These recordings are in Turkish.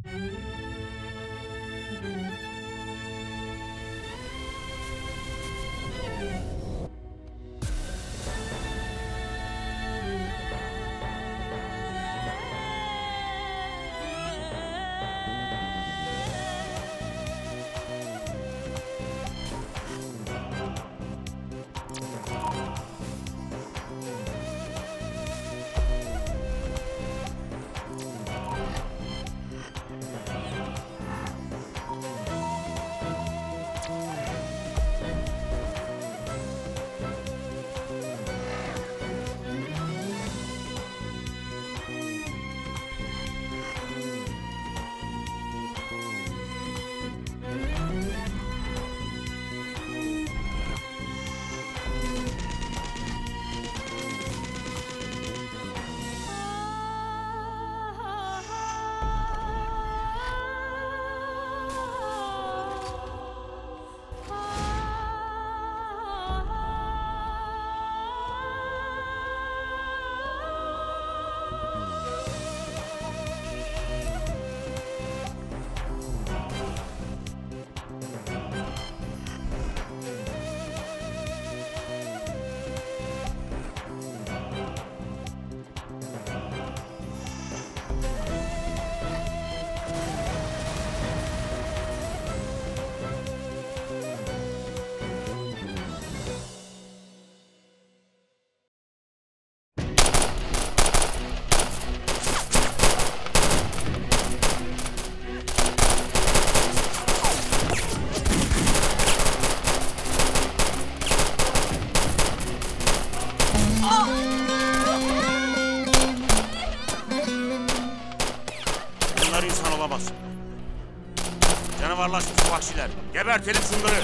Canavarlaşmış vahşiler. Gebertelim şunları.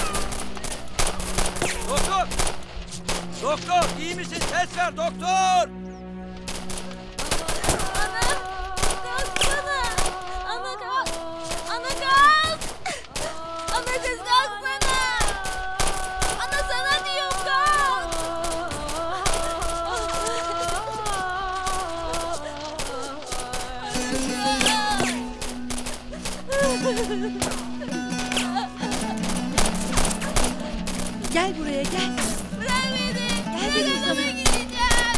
Doktor! Doktor! İyi misin? Ses ver doktor! Ana! Kalksana! Ana kalk! Ana kalk! Ana kız kalksana! Ana sana diyorum kalk! Gel buraya gel. Bırak beni! Gel dedim sana. Ben gideceğim!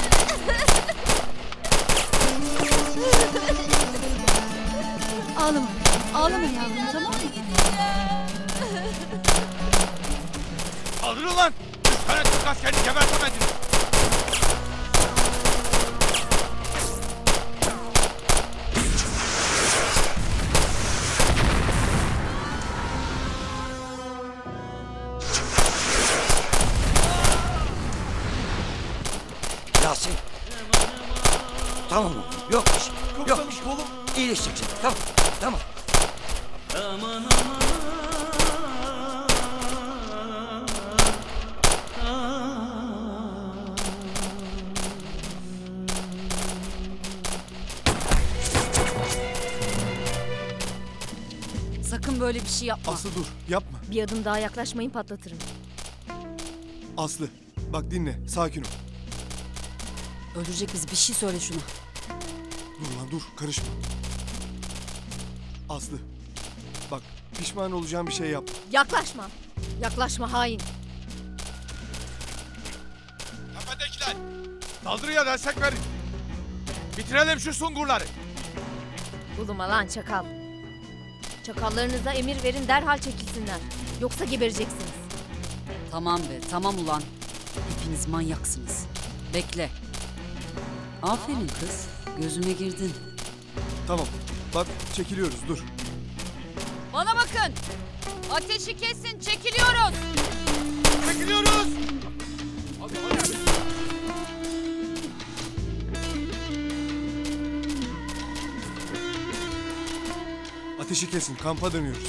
Ağlama. Ağlama yavrum, tamam mı? Kaldırın lan! 3 tane Türk askerini gebertemediniz. Yasin. Tamam oğlum. Yok bir şey. Yok bir şey. Oğlum. İyileşeceksin. Tamam. Tamam. Sakın böyle bir şey yapma. Aslı dur, yapma. Bir adım daha yaklaşmayın, patlatırım. Aslı, bak dinle, sakin ol. Öldürecek bizi, bir şey söyle şuna. Dur lan dur, karışma. Aslı, bak pişman olacağım bir şey yap. Yaklaşma! Yaklaşma hain! Tepedekiler! Saldırıya destek verin. Bitirelim şu sungurları. Buluma lan çakal! Çakallarınıza emir verin, derhal çekilsinler. Yoksa gebereceksiniz. Tamam be, tamam ulan. Hepiniz manyaksınız. Bekle. Aferin kız, gözüme girdin. Tamam, bak çekiliyoruz, dur. Bana bakın! Ateşi kesin, çekiliyoruz! Çekiliyoruz! Hadi hadi. Ateşi kesin, kampa dönüyoruz.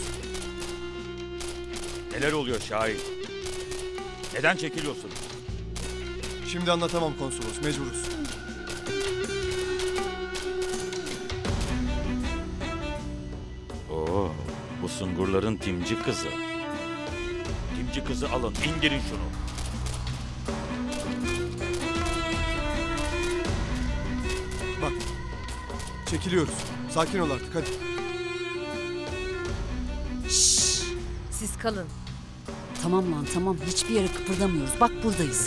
Neler oluyor Şahin? Neden çekiliyorsun? Şimdi anlatamam konsolos, mecburuz. Oo, bu sungurların timci kızı. Timci kızı alın, indirin şunu. Bak, çekiliyoruz. Sakin ol artık, hadi. Siz kalın. Tamam lan tamam. Hiçbir yere kıpırdamıyoruz. Bak buradayız.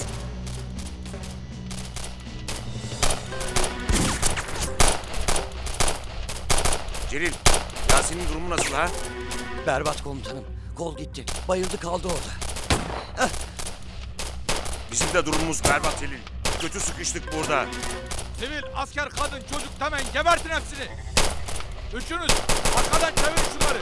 Celil, Yasin'in durumu nasıl ha? Berbat komutanım. Kol gitti. Bayıldı kaldı orada. Bizim de durumumuz berbat Celil. Kötü sıkıştık burada. Sivil, asker, kadın, çocuk hemen gebertin hepsini. Üçünüz arkadan çevirin şunları.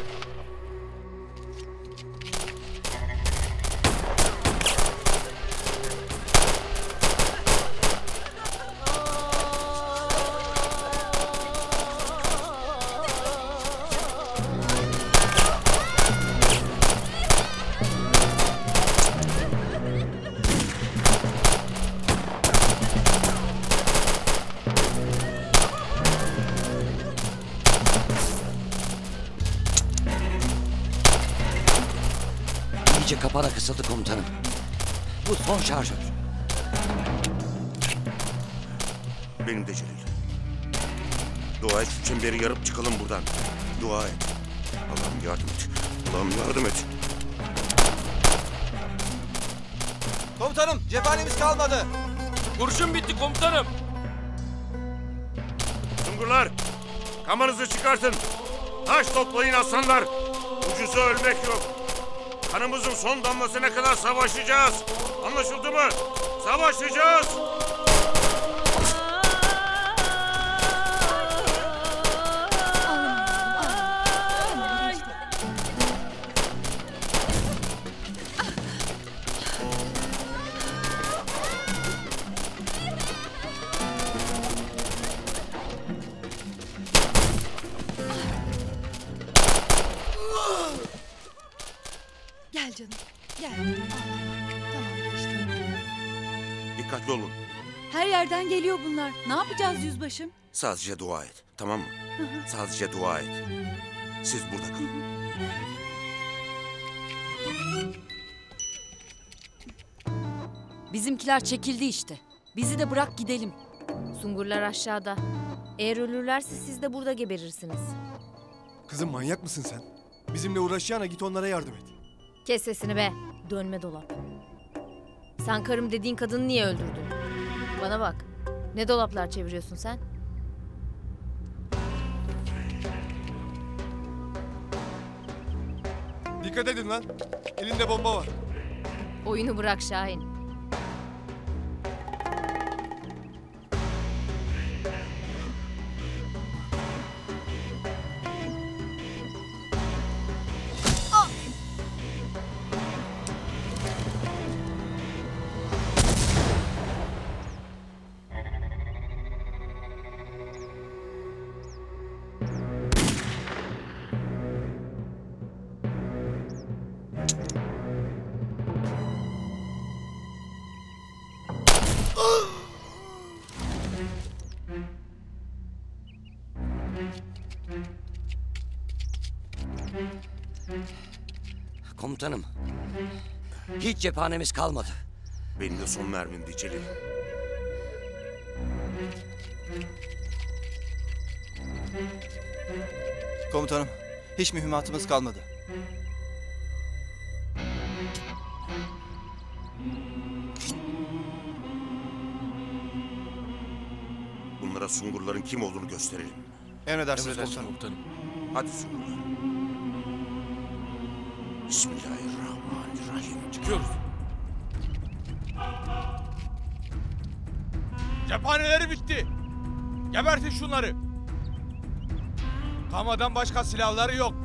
İyice kapana kısıldı komutanım. Bu son şarjör. Benim de Celil. Dua et şu çemberi yarıp çıkalım buradan. Dua et. Allah'ım yardım et. Allah'ım yardım et. Komutanım, cephanemiz kalmadı. Kurşun bitti komutanım. Sungurlar, kamanızı çıkartın. Taş toplayın aslanlar. Ucuza ölmek yok. Kanımızın son damlasına kadar savaşacağız. Anlaşıldı mı? Savaşacağız. Gel canım. Gel. Tamam geçti. Dikkatli olun. Her yerden geliyor bunlar. Ne yapacağız yüzbaşım? Sadece dua et. Tamam mı? Sadece dua et. Siz burada kalın. Bizimkiler çekildi işte. Bizi de bırak gidelim. Sungurlar aşağıda. Eğer ölürlerse siz de burada geberirsiniz. Kızım manyak mısın sen? Bizimle uğraşacağına git onlara yardım et. Kes sesini be. Dönme dolap. Sen karım dediğin kadını niye öldürdün? Bana bak. Ne dolaplar çeviriyorsun sen? Dikkat edin lan. Elinde bomba var. Oyunu bırak Şahin. Komutanım. Hiç cephanemiz kalmadı. Benim de son mermimdi Celil. Komutanım, hiç mühimmatımız kalmadı. Bunlara Sungurların kim olduğunu gösterelim. Emredersiniz komutanım. Hadi Sungurlar. Bismillahirrahmanirrahim. Çıkıyoruz. Cephaneleri bitti. Gebertin şunları. Kamadan başka silahları yok.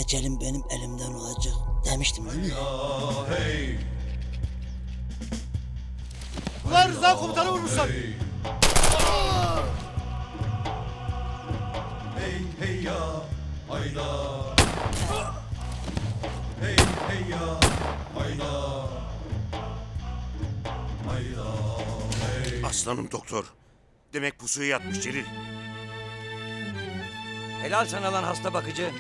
ecelim benim elimden olacak demiştim değil mi? Ulan Rıza komutanı vurmuşlar. Aslanım doktor. Demek pusuya yatmış Celil. Helal sana lan hasta bakıcı.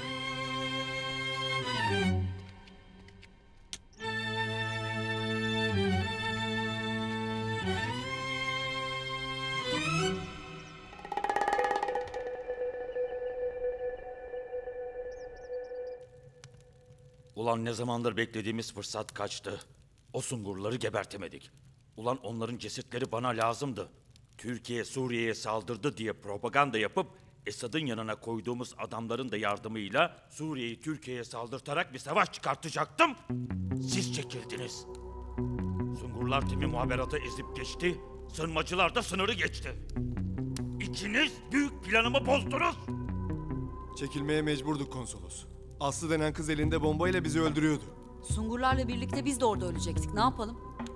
Ulan ne zamandır beklediğimiz fırsat kaçtı. O sungurları gebertemedik. Ulan onların cesetleri bana lazımdı. Türkiye Suriye'ye saldırdı diye propaganda yapıp Esad'ın yanına koyduğumuz adamların da yardımıyla Suriye'yi Türkiye'ye saldırtarak bir savaş çıkartacaktım. Siz çekildiniz. Sungurlar timi muhaberatı ezip geçti. Sığınmacılar da sınırı geçti. İkiniz büyük planımı bozdunuz. Çekilmeye mecburduk konsolos. Aslı denen kız elinde bombayla bizi öldürüyordu. Sungurlarla birlikte biz de orada ölecektik. Ne yapalım?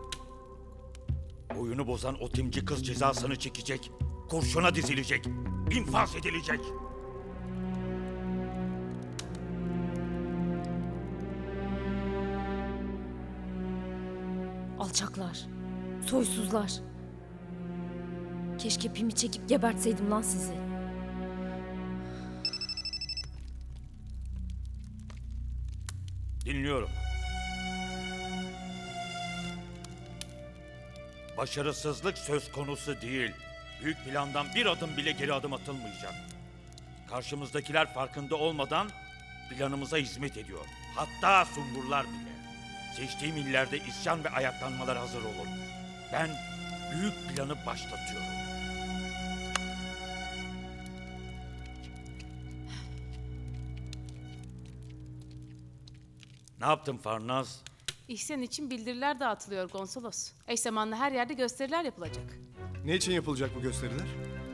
Oyunu bozan o timci kız cezasını çekecek. Kurşuna dizilecek. İnfaz edilecek. Alçaklar. Soysuzlar. Keşke pimi çekip gebertseydim lan sizi. Dinliyorum. Başarısızlık söz konusu değil. Büyük plandan bir adım bile geri adım atılmayacak. Karşımızdakiler farkında olmadan planımıza hizmet ediyor. Hatta sungurlar bile. Seçtiğim illerde isyan ve ayaklanmalar hazır olun. Ben büyük planı başlatıyorum. Ne yaptın Farnaz? İhsan için bildiriler dağıtılıyor konsolos. Eş zamanlı her yerde gösteriler yapılacak. Ne için yapılacak bu gösteriler?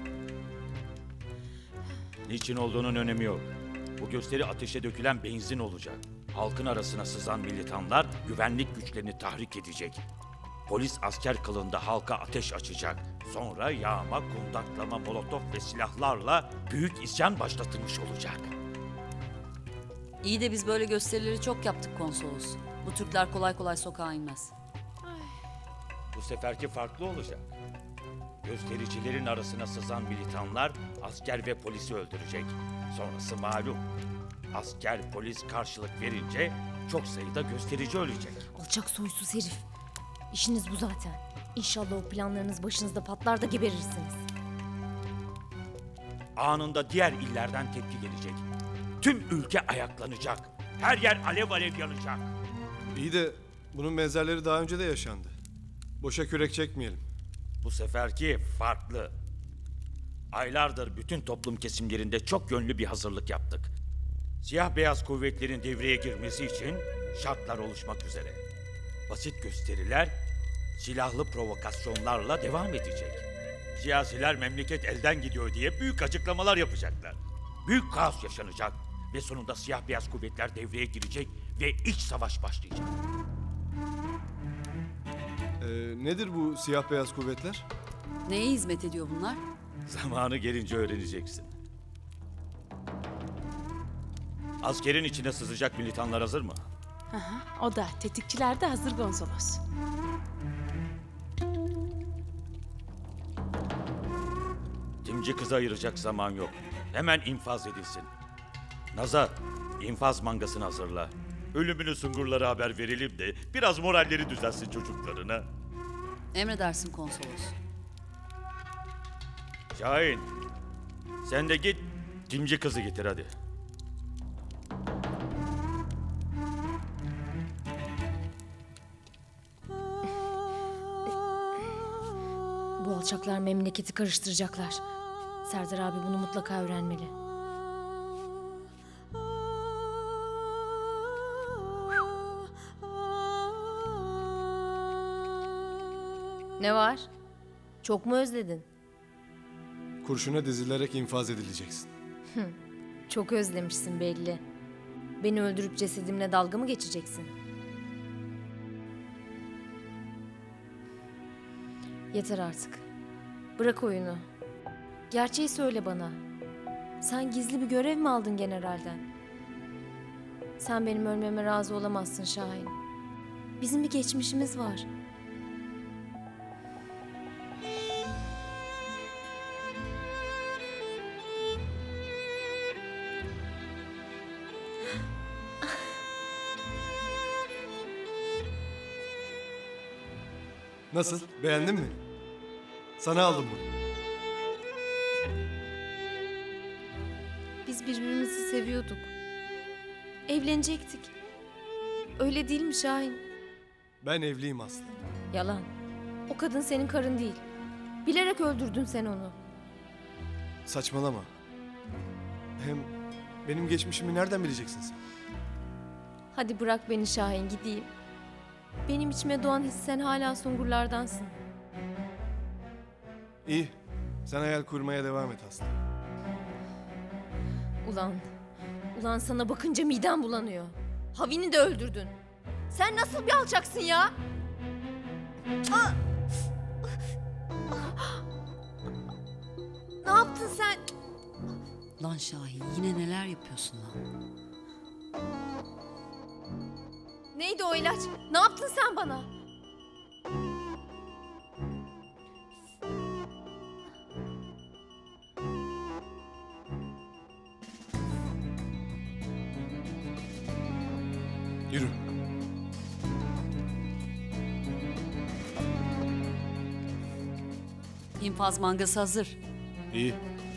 Niçin olduğunun önemi yok. Bu gösteri ateşe dökülen benzin olacak. Halkın arasına sızan militanlar güvenlik güçlerini tahrik edecek. Polis asker kılığında halka ateş açacak. Sonra yağma, kundaklama, molotof ve silahlarla büyük isyan başlatılmış olacak. İyi de biz böyle gösterileri çok yaptık konsolos. Bu Türkler kolay kolay sokağa inmez. Bu seferki farklı olacak. Göstericilerin arasına sızan militanlar asker ve polisi öldürecek. Sonrası malum. Asker, polis karşılık verince çok sayıda gösterici ölecek. Alçak soysuz herif. İşiniz bu zaten. İnşallah o planlarınız başınızda patlar da geberirsiniz. Anında diğer illerden tepki gelecek. Tüm ülke ayaklanacak. Her yer alev alev yanacak. İyi de bunun benzerleri daha önce de yaşandı. Boşa kürek çekmeyelim. Bu seferki farklı. Aylardır bütün toplum kesimlerinde çok yönlü bir hazırlık yaptık. Siyah beyaz kuvvetlerin devreye girmesi için şartlar oluşmak üzere. Basit gösteriler, silahlı provokasyonlarla devam edecek. Siyasiler memleket elden gidiyor diye büyük açıklamalar yapacaklar. Büyük kaos yaşanacak ve sonunda siyah beyaz kuvvetler devreye girecek ve iç savaş başlayacak. Nedir bu siyah beyaz kuvvetler? Neye hizmet ediyor bunlar? Zamanı gelince öğreneceksin. Askerin içine sızacak militanlar hazır mı? O da tetikçiler de hazır konsolos. Timci kızı ayıracak zaman yok. Hemen infaz edilsin. Nazar, infaz mangasını hazırla. Ölümünü sungurlara haber verelim de biraz moralleri düzelsin çocuklarına. Emredersin konsolos. Şahin, sen de git timci kızı getir hadi. Bu alçaklar memleketi karıştıracaklar. Serdar abi bunu mutlaka öğrenmeli. Ne var? Çok mu özledin? Kurşuna dizilerek infaz edileceksin. Çok özlemişsin belli. Beni öldürüp cesedimle dalga mı geçeceksin? Yeter artık. Bırak oyunu. Gerçeği söyle bana. Sen gizli bir görev mi aldın generalden? Sen benim ölmeme razı olamazsın Şahin. Bizim bir geçmişimiz var. Nasıl? Beğendin mi? Sana aldım bunu. Biz birbirimizi seviyorduk. Evlenecektik. Öyle değil mi Şahin? Ben evliyim Aslı. Yalan. O kadın senin karın değil. Bilerek öldürdün sen onu. Saçmalama. Hem benim geçmişimi nereden bileceksin sen? Hadi bırak beni Şahin, gideyim. Benim içime doğan his, sen hala Sungurlardansın. İyi. Sen hayal kurmaya devam et Aslı. Ulan sana bakınca midem bulanıyor. Havi'ni de öldürdün. Sen nasıl bir alçaksın ya? Ne yaptın sen? Lan Şahin yine neler yapıyorsun lan? Neydi o ilaç? Ne yaptın sen bana? Yürü. İnfaz mangası hazır. İyi.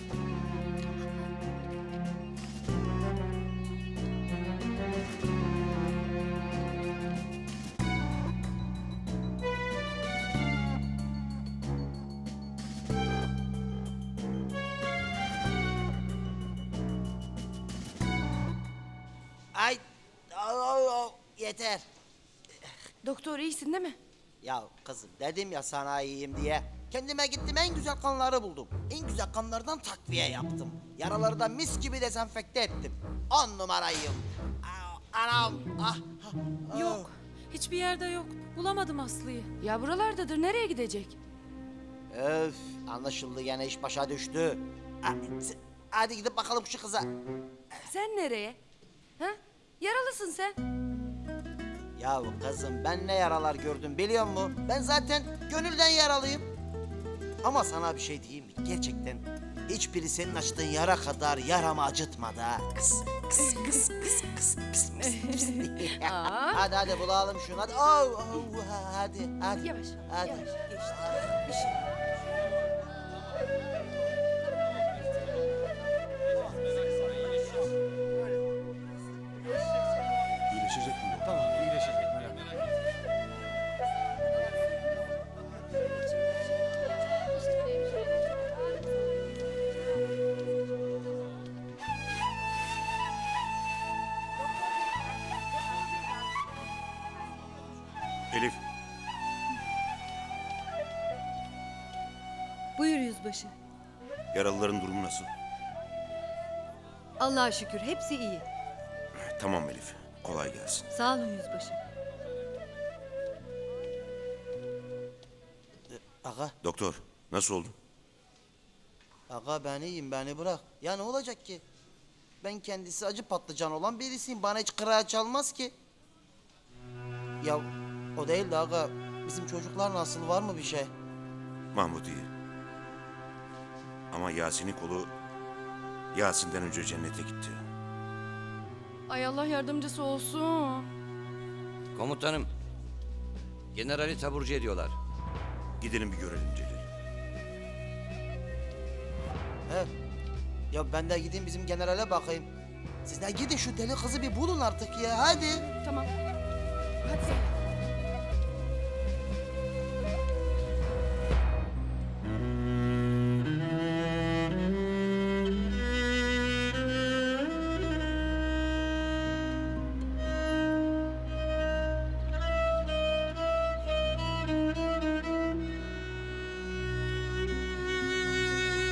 Ay, yeter. Doktor iyisin değil mi? Ya kızım dedim ya sana iyiyim diye. Kendime gittim en güzel kanları buldum. En güzel kanlardan takviye yaptım. Yaraları da mis gibi dezenfekte ettim. 10 numarayım. Anam. Yok. Hiçbir yerde yok. Bulamadım Aslı'yı. Ya buralardadır. Nereye gidecek? Öf, anlaşıldı gene iş başa düştü. Hadi gidip bakalım şu kıza. Sen nereye? Ha? Yaralısın sen. Ya kızım ben ne yaralar gördüm biliyor musun? Ben zaten gönülden yaralıyım. Ama sana bir şey diyeyim mi? Gerçekten hiçbiri senin açtığın yara kadar yaramı acıtmadı ha. Kıs kıs kıs kıs kıs kıs kıs. Hadi bulalım şunu hadi. Hadi. Yavaş. Hadi. Yavaş. Geçti. Bir şey. İyileşecek mi? Tamam iyileşecek merak etme. Elif, Buyur yüzbaşı. yaralıların durumu nasıl? Allah'a şükür hepsi iyi. Tamam Elif, kolay gelsin. Sağ olun yüzbaşı. Aga, Doktor, nasıl oldun? aga ben iyiyim beni bırak. Ya ne olacak ki? Ben kendisi acı patlıcan olan birisiyim. Bana hiç kırağı çalmaz ki. Ya o değil de aga bizim çocuklar nasıl var mı bir şey? Mahmut iyi. Ama Yasin'in kolu Yasin'den önce cennete gitti. Ay Allah yardımcısı olsun. Komutanım, generali taburcu ediyorlar. Gidelim bir görelim Celil. He? Ya ben de gideyim bizim generale bakayım. Siz de gidin şu deli kızı bir bulun artık ya hadi. Tamam. Hadi sen.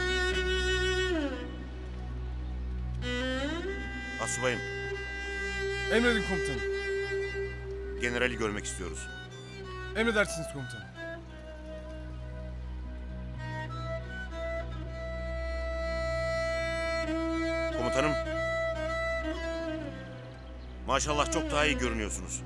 Asubayım, Emredin komutanım. Generali görmek istiyoruz. Emredersiniz komutanım. Komutanım. Maşallah çok daha iyi görünüyorsunuz.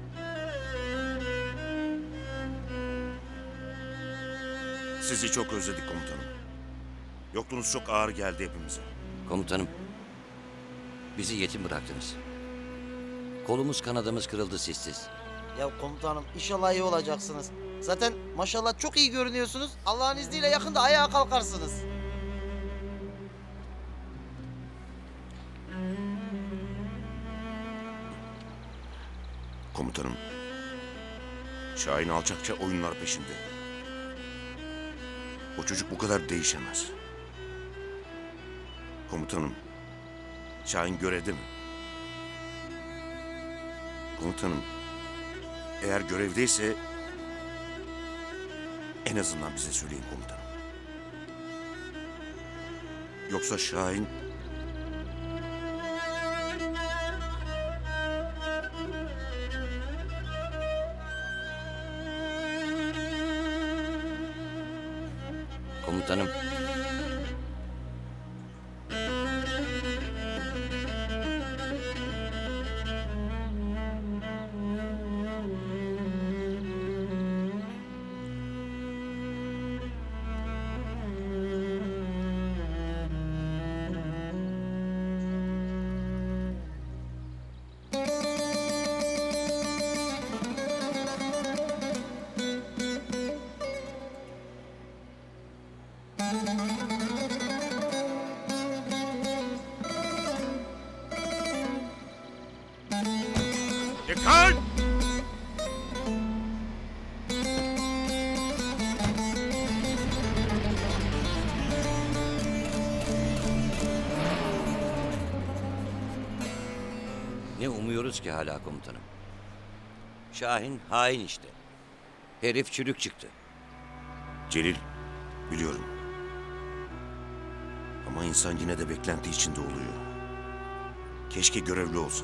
Sizi çok özledik komutanım. Yokluğunuz çok ağır geldi hepimize. Komutanım, bizi yetim bıraktınız. Kolumuz kanadımız kırıldı sizsiz. Ya komutanım inşallah iyi olacaksınız. Zaten maşallah çok iyi görünüyorsunuz. Allah'ın izniyle yakında ayağa kalkarsınız. Komutanım. Şahin alçakça oyunlar peşinde. O çocuk bu kadar değişemez. Komutanım. Şahin görevde mi? Komutanım. Eğer görevdeyse en azından bize söyleyin komutanım. Yoksa Şahin... Komutanım. Dikkat! Ne umuyoruz ki hala komutanım? Şahin hain işte. Herif çürük çıktı. Celil, biliyorum. Ama insan yine de beklenti içinde oluyor. Keşke görevli olsa.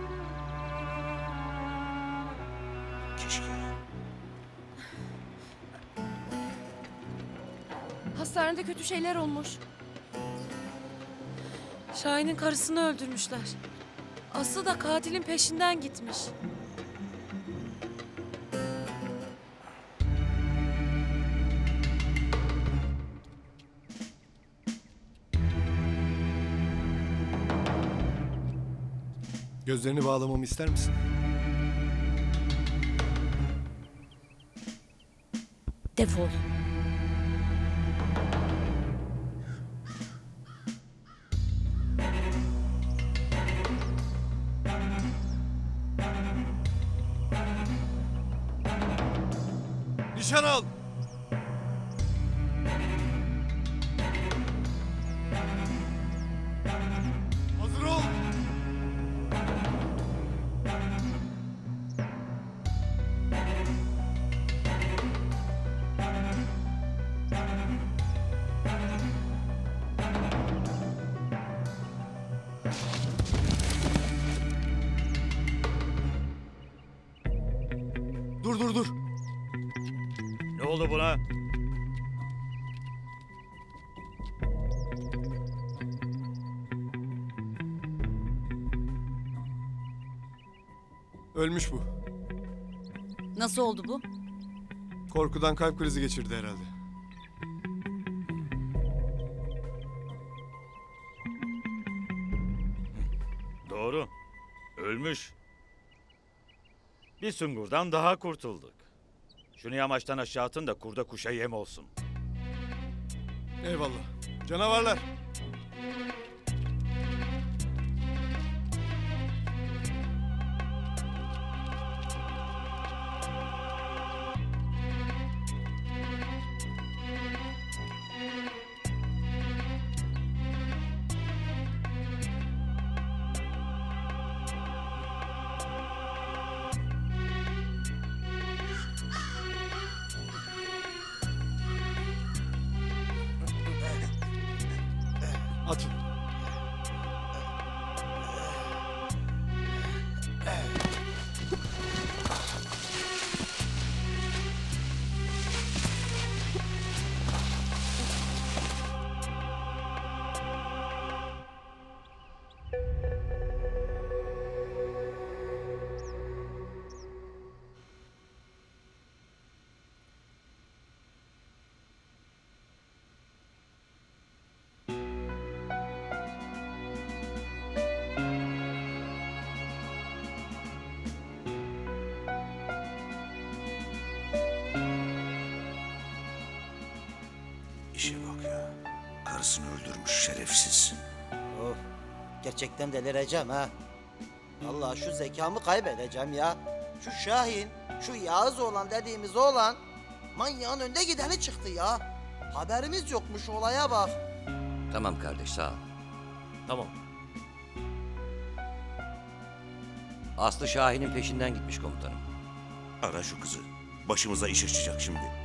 Keşke. Hastanede kötü şeyler olmuş. Şahin'in karısını öldürmüşler. Aslı da katilin peşinden gitmiş. Gözlerini bağlamamı ister misin? Defol. Nişan al! Hazır ol! Dur. Ne oldu buna? Ölmüş bu. Nasıl oldu bu? Korkudan kalp krizi geçirdi herhalde. Doğru. Ölmüş. Bir sungurdan daha kurtulduk. Şunu yamaçtan aşağı atın da kurda kuşa yem olsun. Eyvallah. Canavarlar. Atın. İşe bak ya. Karısını öldürmüş şerefsiz. Of, gerçekten delireceğim ha. Vallahi şu zekamı kaybedeceğim ya. Şu Şahin, şu Yağız oğlan dediğimiz oğlan manyağın önde gideni çıktı ya. Haberimiz yokmuş, olaya bak. Tamam kardeş, sağ ol. Tamam. Aslı Şahin'in peşinden gitmiş komutanım. Ara şu kızı. Başımıza iş açacak şimdi.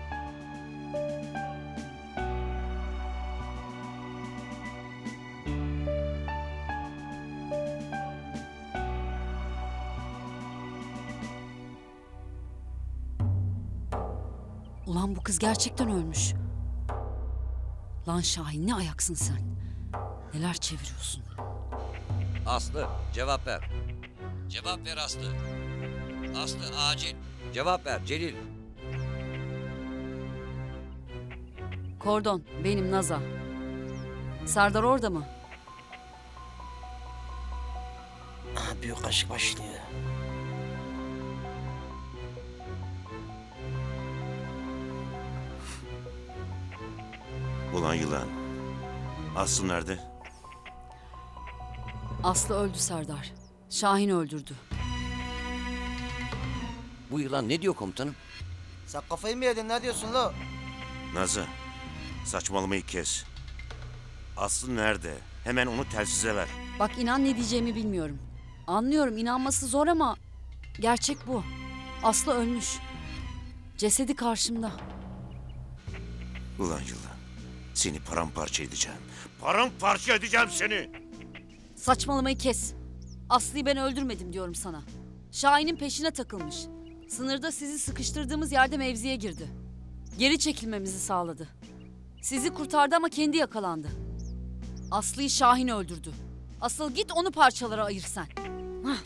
Ulan bu kız gerçekten ölmüş. Lan Şahin, ne ayaksın sen? Neler çeviriyorsun? Aslı, cevap ver. Cevap ver Aslı. Aslı, acil. Cevap ver Celil. Kordon, benim Naza. Serdar orada mı? Aha, büyük aşk başlıyor. Ulan yılan. Aslı nerede? Aslı öldü Serdar. Şahin öldürdü. Bu yılan ne diyor komutanım? Sen kafayı mı yedin, ne diyorsun lo? Nazı. Saçmalamayı kes. Aslı nerede? Hemen onu telsize ver. Bak inan, ne diyeceğimi bilmiyorum. Anlıyorum, inanması zor ama gerçek bu. Aslı ölmüş. Cesedi karşımda. Ulan yılan. Seni paramparça edeceğim. Paramparça edeceğim seni. Saçmalamayı kes. Aslı'yı ben öldürmedim diyorum sana. Şahin'in peşine takılmış. Sınırda sizi sıkıştırdığımız yerde mevziye girdi. Geri çekilmemizi sağladı. Sizi kurtardı ama kendi yakalandı. Aslı'yı Şahin öldürdü. Asıl git onu parçalara ayır sen. Hah.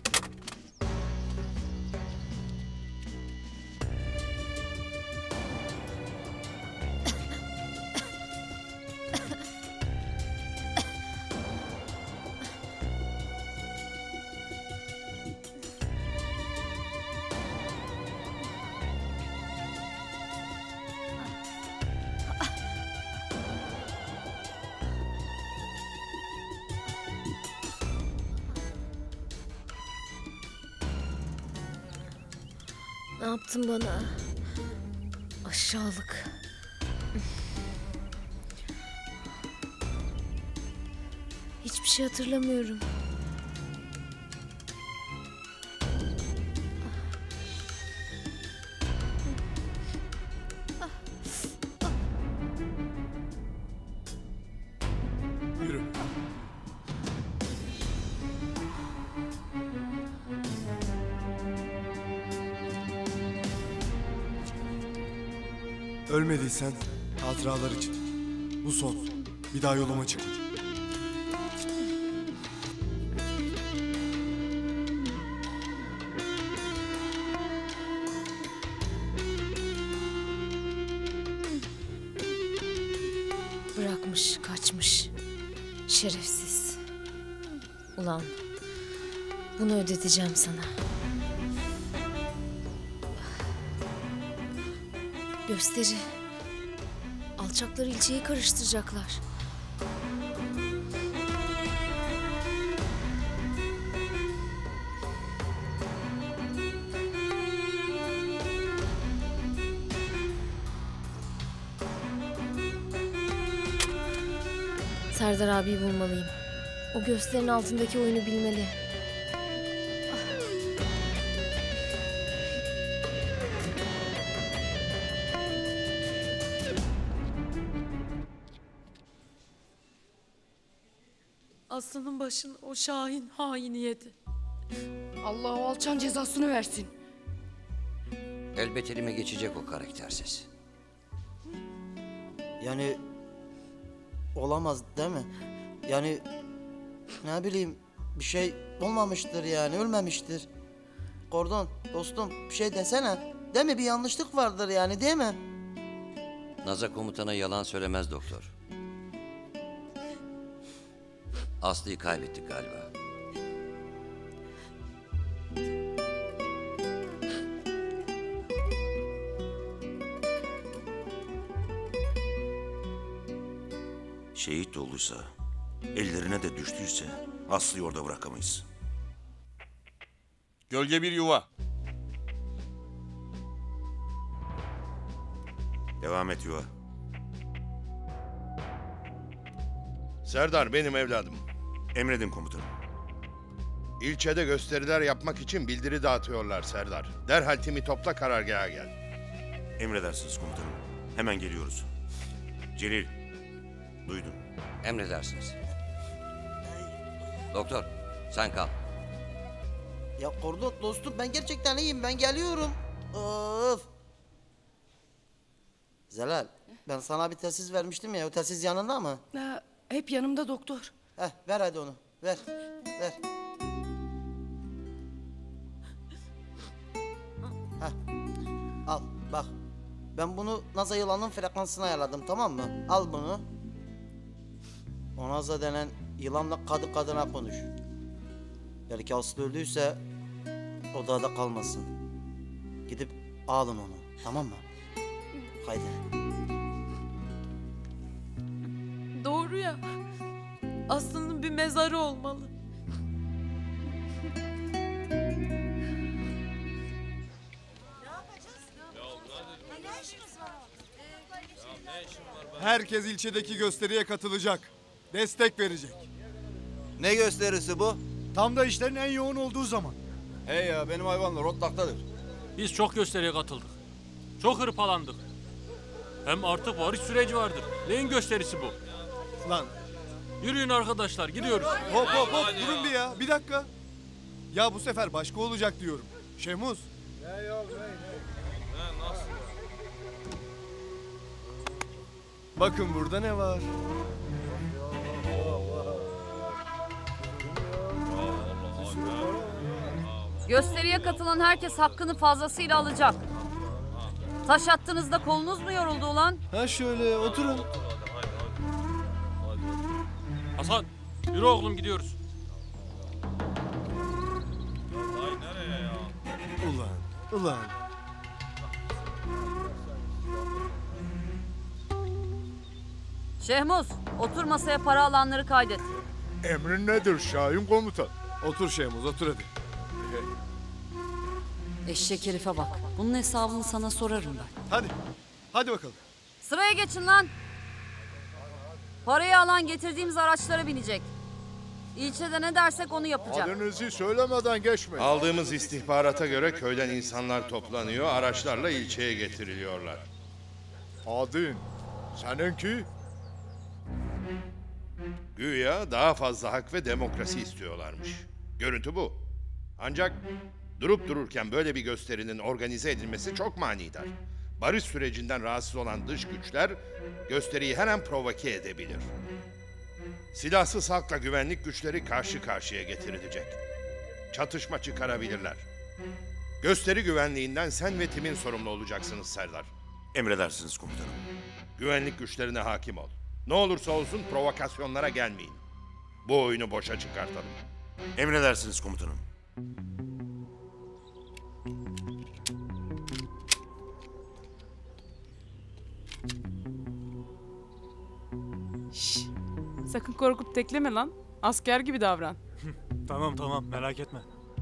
Ne yaptın bana? Aşağılık. Hiçbir şey hatırlamıyorum. Yürü. Ölmediysen hatıralar için. Bu son. Bir daha yoluma çıkma. Bırakmış, kaçmış. Şerefsiz. Ulan, bunu ödeteceğim sana. Gösteri. Alçaklar ilçeyi karıştıracaklar. Serdar abiyi bulmalıyım. O gösterinin altındaki oyunu bilmeli. Aslı'nın başını o Şahin haini yedi. Allah o alçağın cezasını versin. Elbet elime geçecek o karaktersiz. Yani olamaz değil mi? Yani ne bileyim, bir şey olmamıştır yani, ölmemiştir. Kordon dostum bir şey desene. Değil mi, bir yanlışlık vardır yani, değil mi? Naza komutana yalan söylemez doktor. Aslı'yı kaybettik galiba. Şehit de olursa, ellerine de düştüyse Aslı'yı orada bırakamayız. Gölge bir yuva. Devam et yuva. Serdar benim evladım. Emredin komutanım. İlçede gösteriler yapmak için bildiri dağıtıyorlar Serdar. Derhal timi topla, karargaha gel. Emredersiniz komutanım. Hemen geliyoruz. Celil, duydun. Emredersiniz. Doktor, sen kal. Ya Kordon dostum ben gerçekten iyiyim, ben geliyorum. Of. Zelal, ben sana bir telsiz vermiştim ya, o telsiz yanında mı? Hep yanımda doktor. Ver hadi onu, ver. Al, bak. Ben bunu Naza yılanın frekansına ayarladım, tamam mı? Al bunu. O Naza denen yılanla kadı kadına konuş. Belki Aslı öldüyse odada kalmasın. Gidip alın onu, tamam mı? Haydi. Doğru ya. Aslı'nın bir mezarı olmalı. Herkes ilçedeki gösteriye katılacak. Destek verecek. Ne gösterisi bu? Tam da işlerin en yoğun olduğu zaman. Hey ya, benim hayvanlar otlaktadır. Biz çok gösteriye katıldık. Çok hırpalandık. Hem artık varış süreci vardır. Neyin gösterisi bu? Lan. Yürüyün arkadaşlar, gidiyoruz. Hop durun bir ya, bir dakika. Ya bu sefer başka olacak diyorum. Şemuz. Bakın burada ne var? Gösteriye katılan herkes hakkını fazlasıyla alacak. Taş attığınızda kolunuz mu yoruldu ulan? Ha şöyle oturun. Hasan, yürü oğlum, gidiyoruz. Ulan. Şehmuz, otur masaya, para alanları kaydet. Emrin nedir Şahin komutan? Otur Şemuz, otur hadi. Eşek herife bak. Bunun hesabını sana sorarım ben. Hadi bakalım. Sıraya geçin lan. Parayı alan getirdiğimiz araçlara binecek. İlçede ne dersek onu yapacak. Adınızı söylemeden geçmeyin. Aldığımız istihbarata göre köyden insanlar toplanıyor, araçlarla ilçeye getiriliyorlar. Adın, seninki? Güya daha fazla hak ve demokrasi istiyorlarmış. Görüntü bu. Ancak durup dururken böyle bir gösterinin organize edilmesi çok manidar. Barış sürecinden rahatsız olan dış güçler gösteriyi her an provoke edebilir. Silahsız halkla güvenlik güçleri karşı karşıya getirilecek. Çatışma çıkarabilirler. Gösteri güvenliğinden sen ve timin sorumlu olacaksınız Serdar. Emredersiniz komutanım. Güvenlik güçlerine hakim ol. Ne olursa olsun provokasyonlara gelmeyin. Bu oyunu boşa çıkartalım. Emredersiniz komutanım. Sakın korkup tekleme lan. Asker gibi davran. Tamam, merak etme.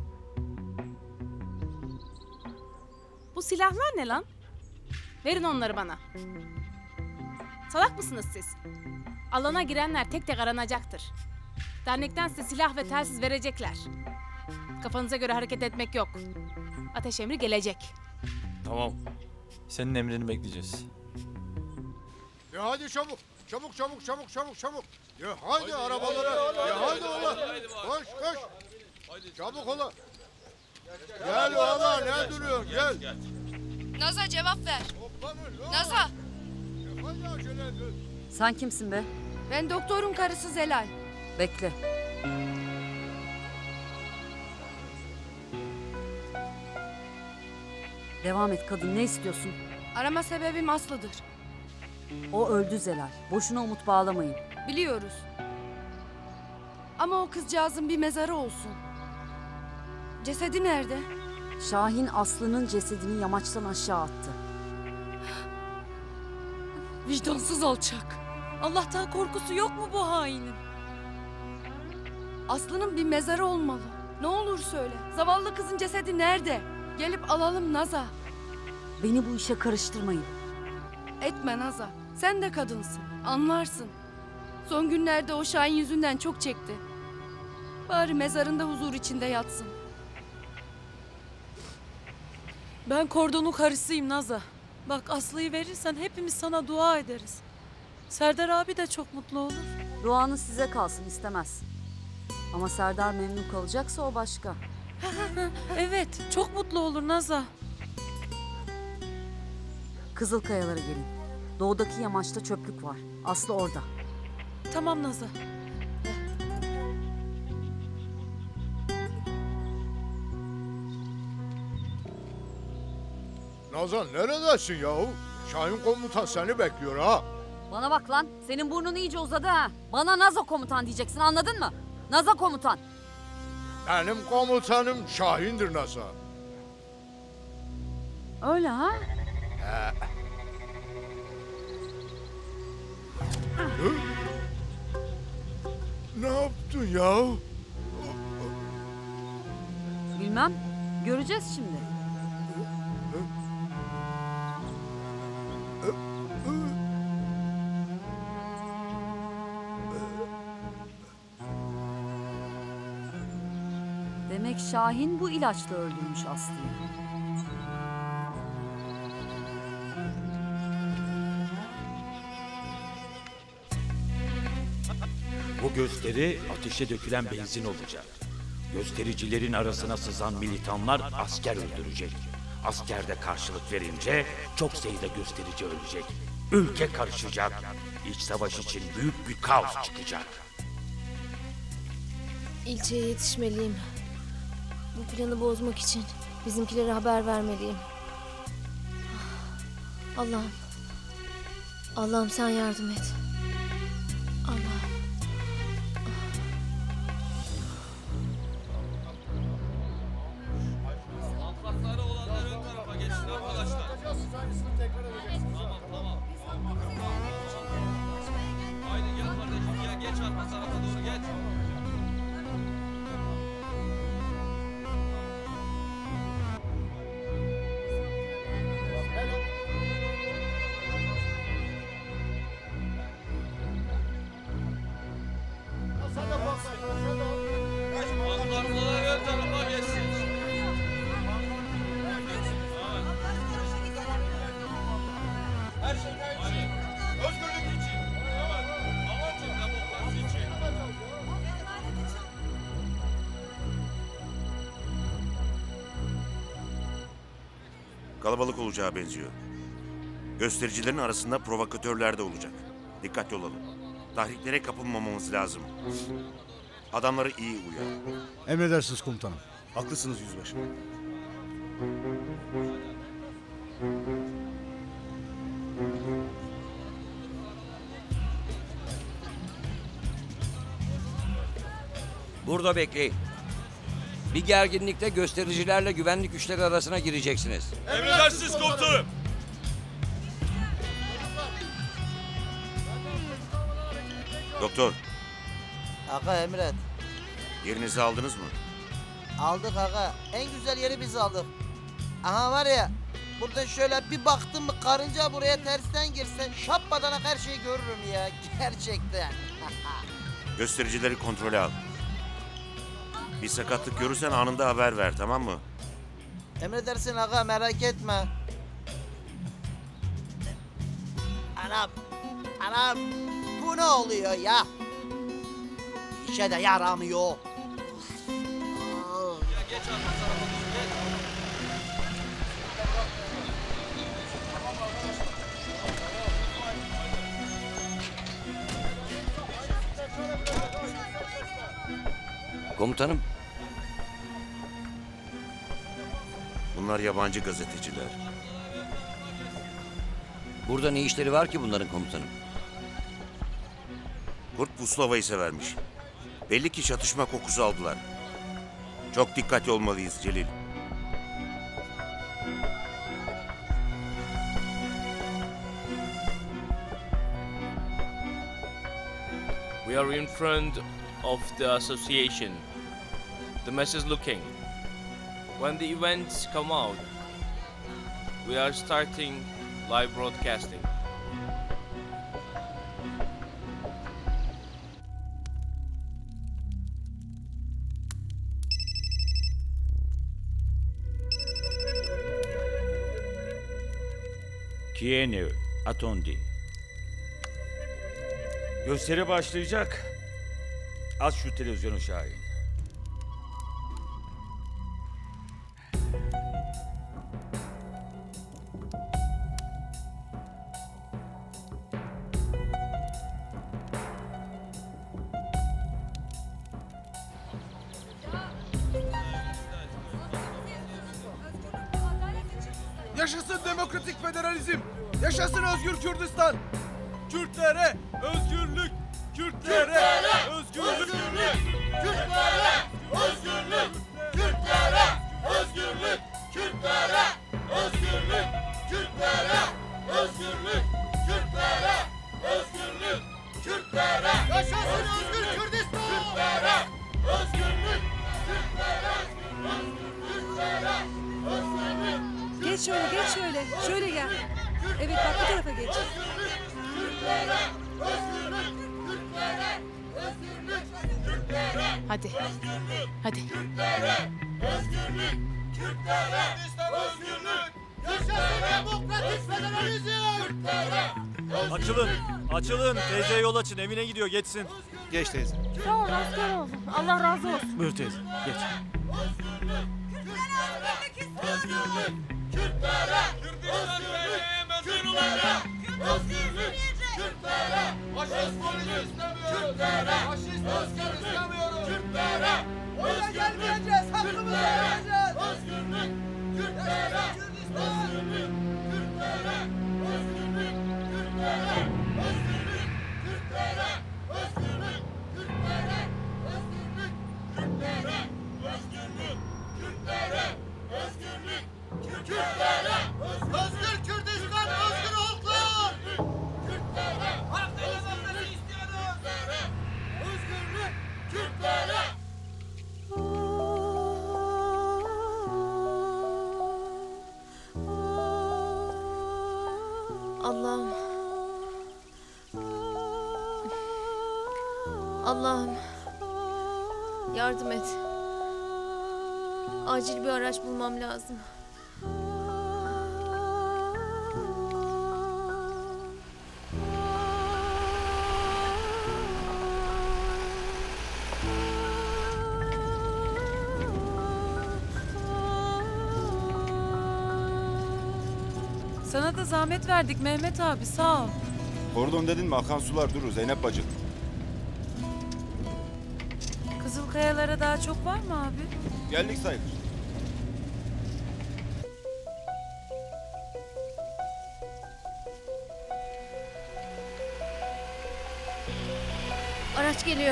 Bu silahlar ne lan? Verin onları bana. Salak mısınız siz? Alana girenler tek tek aranacaktır. Dernekten size silah ve telsiz verecekler. Kafanıza göre hareket etmek yok. Ateş emri gelecek. Tamam. Senin emrini bekleyeceğiz. Ya hadi çabuk. Çabuk. Ya haydi arabalara. Ya haydi ola. Koş. Çabuk ola. Gel ola, ne duruyorsun? Gel. Naza cevap ver. Naza. Sen kimsin be? Ben doktorun karısı Zelal. Bekle. Devam et kadın, ne istiyorsun? Arama sebebim Aslı'dır. O öldü Zelal. Boşuna umut bağlamayın. Biliyoruz. Ama o kızcağızın bir mezarı olsun. Cesedi nerede? Şahin Aslı'nın cesedini yamaçtan aşağı attı. Vicdansız alçak. Allah'tan korkusu yok mu bu hainin? Aslı'nın bir mezarı olmalı. Ne olur söyle. Zavallı kızın cesedi nerede? Gelip alalım Naza. Beni bu işe karıştırmayın. Etme Naza. Sen de kadınsın. Anlarsın. Son günlerde o Şahin yüzünden çok çekti. Bari mezarında huzur içinde yatsın. Ben kordonun karısıyım Naza. Bak Aslı'yı verirsen hepimiz sana dua ederiz. Serdar abi de çok mutlu olur. Duanız size kalsın, istemez. Ama Serdar memnun kalacaksa o başka. Evet, çok mutlu olur Naza. Kızılkayalara gelin. Doğudaki yamaçta çöplük var. Aslı orada. Tamam Naza. Nazan neredesin yahu? Şahin komutan seni bekliyor ha. Bana bak lan, senin burnun iyice uzadı ha. Bana Naza komutan diyeceksin, anladın mı? Naza komutan. Benim komutanım Şahin'dir Nazan. Öyle ha? Hı? Ne yaptın yahu? Bilmem, göreceğiz şimdi. Demek Şahin bu ilaçla öldürmüş Aslı'yı. Bu gösteri ateşe dökülen benzin olacak. Göstericilerin arasına sızan militanlar asker öldürecek. Asker de karşılık verince çok sayıda gösterici ölecek. Ülke karışacak. İç savaş için büyük bir kaos çıkacak. İlçeye yetişmeliyim. Bu planı bozmak için bizimkilere haber vermeliyim. Allah'ım. Allah'ım sen yardım et. Allah'ım. Kalabalık olacağı benziyor. Göstericilerin arasında provokatörler de olacak. Dikkatli olalım. Tahriklere kapılmamamız lazım. Adamları iyi uyar. Emredersiniz komutanım. Haklısınız yüzbaşı. Burada bekleyin. Bir gerginlikte göstericilerle güvenlik güçleri arasına gireceksiniz. Emredersiniz komutanım. Doktor, Aga emret. yerinizi aldınız mı? Aldık aga. En güzel yeri biz aldık. Aha var ya. Buradan şöyle bir baktım mı karınca buraya tersten girse şapbadanak her şeyi görürüm ya. Gerçekten. Göstericileri kontrole al. Bir sakatlık görürsen anında haber ver, tamam mı? Emredersin aga, merak etme. Anam. Anam. Bu ne oluyor ya? İşe de yaramıyor. Komutanım. Bunlar yabancı gazeteciler. Burada ne işleri var ki bunların komutanım? Kurt puslavayı severmiş. Belli ki çatışma kokusu aldılar. Çok dikkatli olmalıyız Celil. We are in front of the association. The mess is looking. When the events come out, we are starting live broadcasting. Kiene, Atondi. Gösteri başlayacak. Aç şu televizyonu Şahin. Yaşasın demokratik federalizm! Yaşasın özgür Kürdistan! Kürtlere özgürlük! Kürtlere özgürlük! Kürtlere özgürlük! Kürtlere özgürlük! Kürtlere özgürlük! Kürtlere özgürlük! Kürtlere özgürlük! Kürtlere yaşasın özgür Kürdistan! Kürtlere özgürlük! Kürtlere Kürtlere özgürlük! Geç şöyle, geç şöyle. Şöyle gel. Evet bak bu tarafa geç. Hadi. Hadi. Açılın, açılın. Teyze yol açın, evine gidiyor, geçsin. Geç teyze. Sağ ol asker oğlum. Allah razı olsun. Buyur teyze, geç. Kürtlere özgürlük! Kürtlere özgürlük! Kürtlere faşist polis istemiyoruz! Kürtlere faşist asker istemiyoruz! Kürtlere öyle gelmeyeceğiz! Hakkımızı vereceğiz! Özgürlük! Kürtlere özgürlük! Kürtlere özgürlük! Kürtlere özgürlük! Kürtlere özgürlük! Kürtlere özgürlük! Kürtlere özgürlük! Kürtlere özgürlük! Kürtlere özgür Kürdistan, özgür halklar! Kürtlere hak ve demokrasi istiyoruz! Özgürlük Kürtlere! Allah'ım. Allah'ım. Yardım et. Acil bir araç bulmam lazım. Sana da zahmet verdik Mehmet abi, sağ ol. Kordon dedin mi akan sular durur Zeynep bacı. Kızılkayalara daha çok var mı abi? Geldik sayılır. Araç geliyor.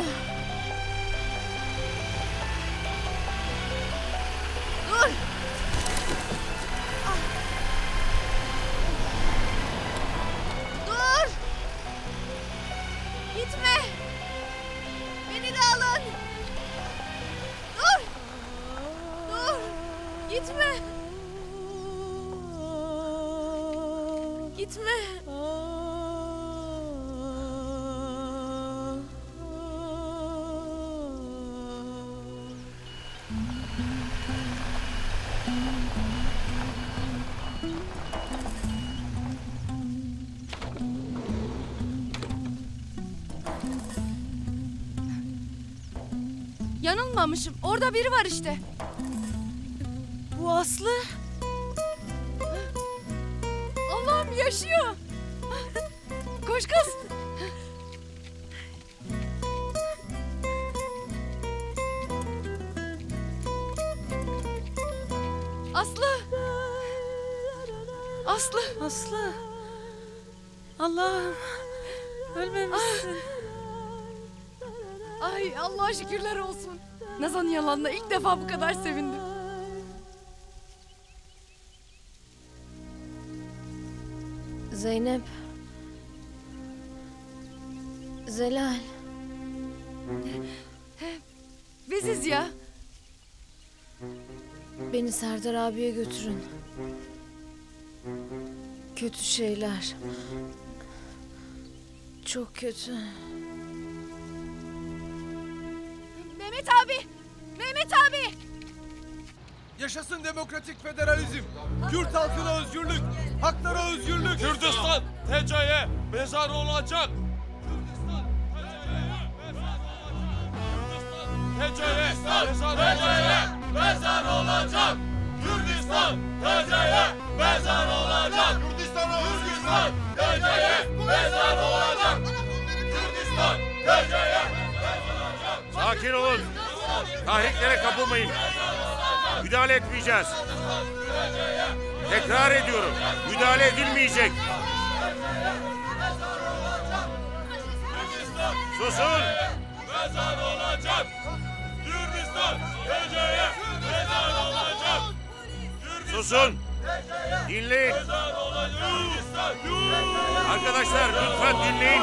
Dur! Dur! Gitme! Beni de alın! Dur! Dur! Gitme! Gitme! Yanılmamışım. Orada biri var işte. Bu Aslı. Allah'ım yaşıyor. Koş kız. Aslı. Aslı. Aslı. Allah'ım. Ölmemişsin. Ay Allah'a şükürler olsun. Nazan'ın yalanına ilk defa bu kadar sevindim. Zeynep. Zelal. Biziz ya. Beni Serdar abiye götürün. Kötü şeyler. Çok kötü. Mehmet abi! Mehmet abi! Yaşasın demokratik federalizm. Kürt halkına özgürlük. Haklara özgürlük. Kürdistan TC'ye mezar olacak. TC'ye mezar olacak. Kürdistan TC'ye mezar olacak. Kürdistan TC'ye mezar olacak. Kürdistan TC'ye Sakin olun. Tahriklere kapılmayın. Müdahale etmeyeceğiz. Tekrar ediyorum. Müdahale edilmeyecek. Susun. mezar olacak. Kürdistan TC'ye mezar olacak. Susun. Dinleyin. Arkadaşlar lütfen dinleyin.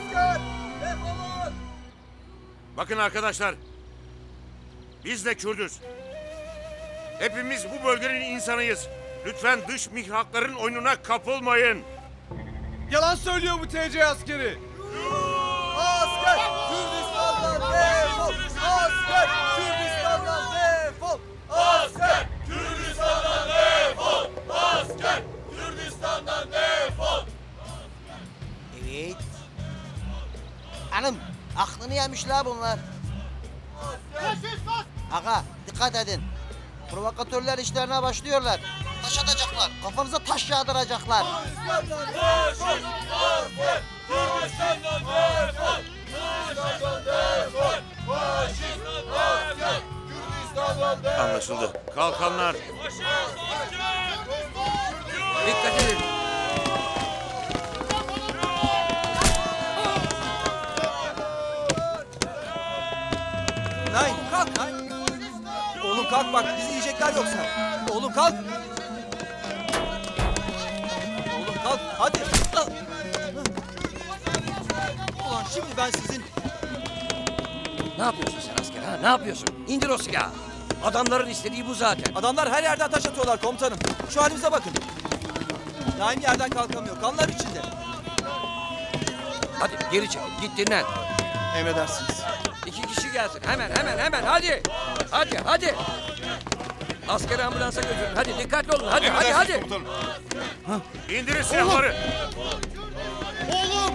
Bakın arkadaşlar. Biz de Kürdüz. Hepimiz bu bölgenin insanıyız. Lütfen dış mihrakların oyununa kapılmayın. Yalan söylüyor bu TC askeri. Asker Kürdistan'dan defol. Asker Kürdistan'dan defol. Asker Kürdistan'dan defol. Asker Kürdistan'dan defol. Evet. Hanım aklını yemişler bunlar. Aga dikkat edin. Provokatörler işlerine başlıyorlar. Taş atacaklar. Kafanıza taş yağdıracaklar. Anlaşıldı. Kalkanlar. Dikkat edin. Nain kalk. Nain. Oğlum kalk bak bizi yiyecekler yoksa. Oğlum kalk. Oğlum kalk hadi. Ulan şimdi ben sizin... Ne yapıyorsun sen asker ha? Ne yapıyorsun? İndir o silahı. Adamların istediği bu zaten. Adamlar her yerden taş atıyorlar komutanım. Şu halimize bakın. Naim yerden kalkamıyor. Kanlar içinde. Hadi geri çekil. Git dinlen. Emredersiniz. 2 kişi gelsin. Hemen. Hadi. Hadi. Askeri ambulansa götürün. Hadi dikkatli olun. Hadi. İndirin silahları. Oğlum!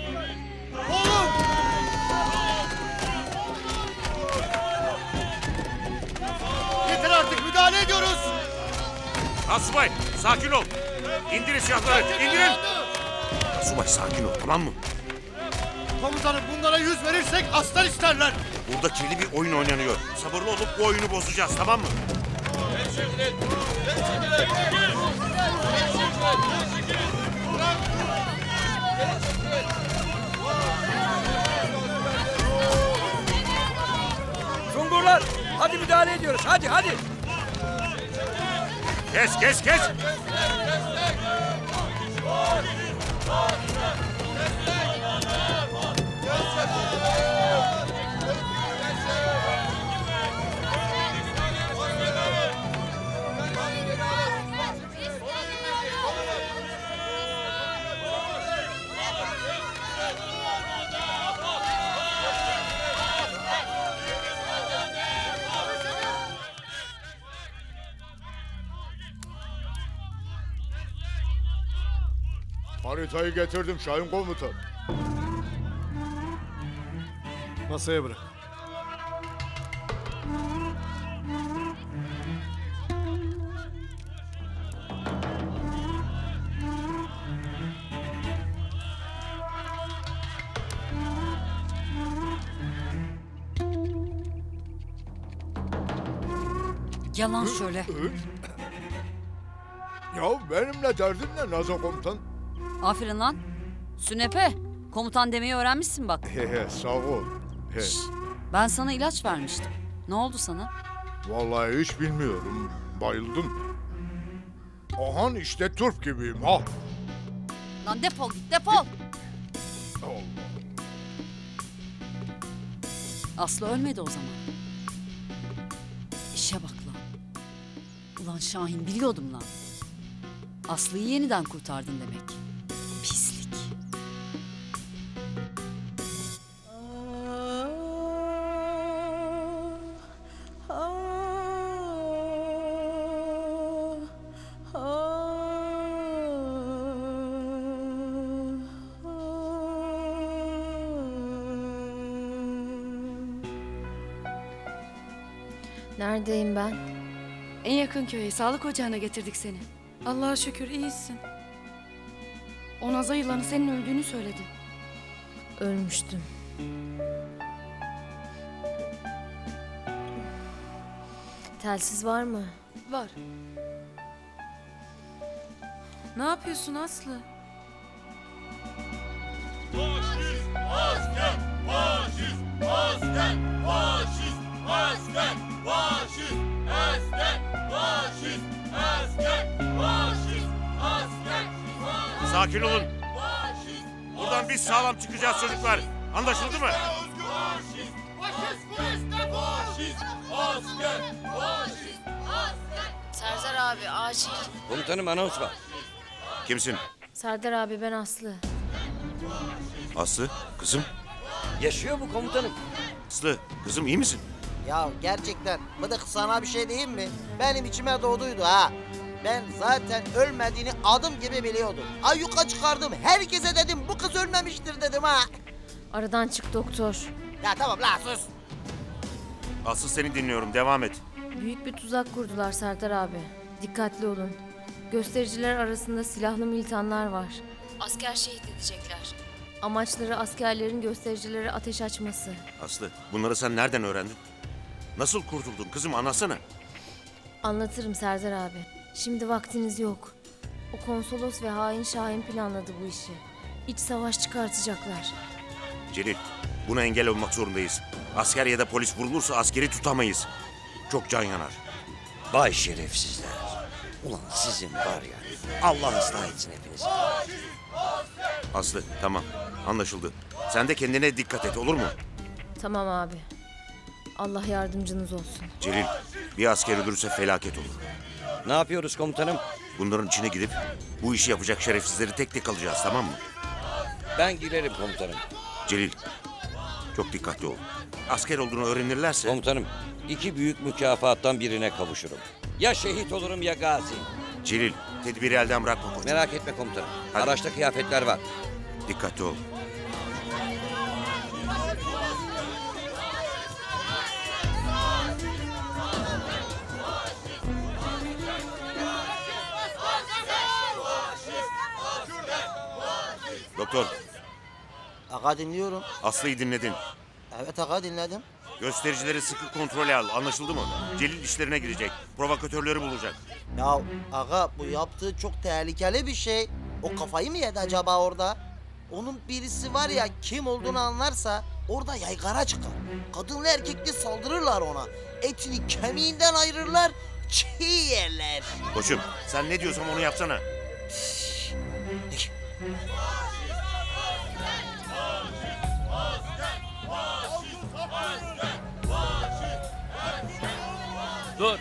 Yeter artık müdahale ediyoruz. Asubay sakin ol. İndirin silahları. İndirin. Asubay sakin ol tamam mı? Komutanım bunlara yüz verirsek aslan isterler. Burada kirli bir oyun oynanıyor. Sabırlı olup bu oyunu bozacağız tamam mı? Sungurlar. Hadi müdahale ediyoruz. Hadi. Kes. Haritayı getirdim Şahin komutan. Masaya bırak. Yalan şöyle. Ya benimle derdin ne Nazo komutan? Aferin lan. Sünepe. Komutan demeyi öğrenmişsin bak. Sağ ol. Ben sana ilaç vermiştim. Ne oldu sana? Vallahi hiç bilmiyorum. Bayıldım. Ahan işte turp gibiyim ha. Lan defol git defol. Aslı ölmedi o zaman. İşe bak lan. Ulan Şahin biliyordum lan. Aslı'yı yeniden kurtardın demek. Pislik. Neredeyim ben? En yakın köye, sağlık ocağına getirdik seni. Allah'a şükür iyisin. O Naza yılanı senin öldüğünü söyledi. Ölmüştüm. Telsiz var mı? Var. Ne yapıyorsun Aslı? Faşist asker, faşist asker, faşist asker, faşist asker, faşist asker, faşist asker. Sakin olun. Buradan biz sağlam çıkacağız çocuklar. Anlaşıldı mı? Faşist, faşist polisler, faşist asker, faşist asker. Serdar abi acil. Komutanım anons var. Kimsin? Serdar abi ben Aslı. Aslı, kızım. Yaşıyor mu komutanım? Aslı, kızım iyi misin? Ya gerçekten Bıdık sana bir şey diyeyim mi? Benim içime doğduydu ha. Ben zaten ölmediğini adım gibi biliyordum. Ayyuka çıkardım. Herkese dedim bu kız ölmemiştir dedim ha. Aradan çık doktor. Ya tamam la sus. Aslı seni dinliyorum. Devam et. Büyük bir tuzak kurdular Serdar abi. Dikkatli olun. Göstericiler arasında silahlı militanlar var. Asker şehit edecekler. Amaçları askerlerin göstericilere ateş açması. Aslı, bunları sen nereden öğrendin? Nasıl kurtuldun kızım, anlatsana. Anlatırım Serdar abi. Şimdi vaktiniz yok. O konsolos ve hain Şahin planladı bu işi. İç savaş çıkartacaklar. Celil, buna engel olmak zorundayız. Asker ya da polis vurulursa askeri tutamayız. Çok can yanar. Vay şerefsizler. Ulan sizin var ya. Allah ıslah etsin hepinizi. Aslı, tamam. Anlaşıldı. Sen de kendine dikkat et, olur mu? Tamam abi. Allah yardımcınız olsun. Celil, bir asker ölürse felaket olur. Ne yapıyoruz komutanım? Bunların içine girip bu işi yapacak şerefsizleri tek tek alacağız, tamam mı? Ben girerim komutanım. Celil, çok dikkatli ol. Asker olduğunu öğrenirlerse... Komutanım, 2 büyük mükafattan birine kavuşurum. Ya şehit olurum ya gazi. Celil, tedbiri elden bırakma koçum. Merak etme komutanım. Hadi. Araçta kıyafetler var. Dikkatli ol. Doktor, Aga dinliyorum. Aslı'yı dinledin. Evet aga dinledim. Göstericileri sıkı kontrole al, anlaşıldı mı? Celil işlerine girecek, provokatörleri bulacak. Ya aga bu yaptığı çok tehlikeli bir şey. O kafayı mı yedi acaba orada? Onun birisi var ya kim olduğunu anlarsa orada yaygara çıkar. Kadınlı erkekli saldırırlar ona. Etini kemiğinden ayırırlar, çiğ yerler. Koçum, sen ne diyorsam onu yapsana. Dur.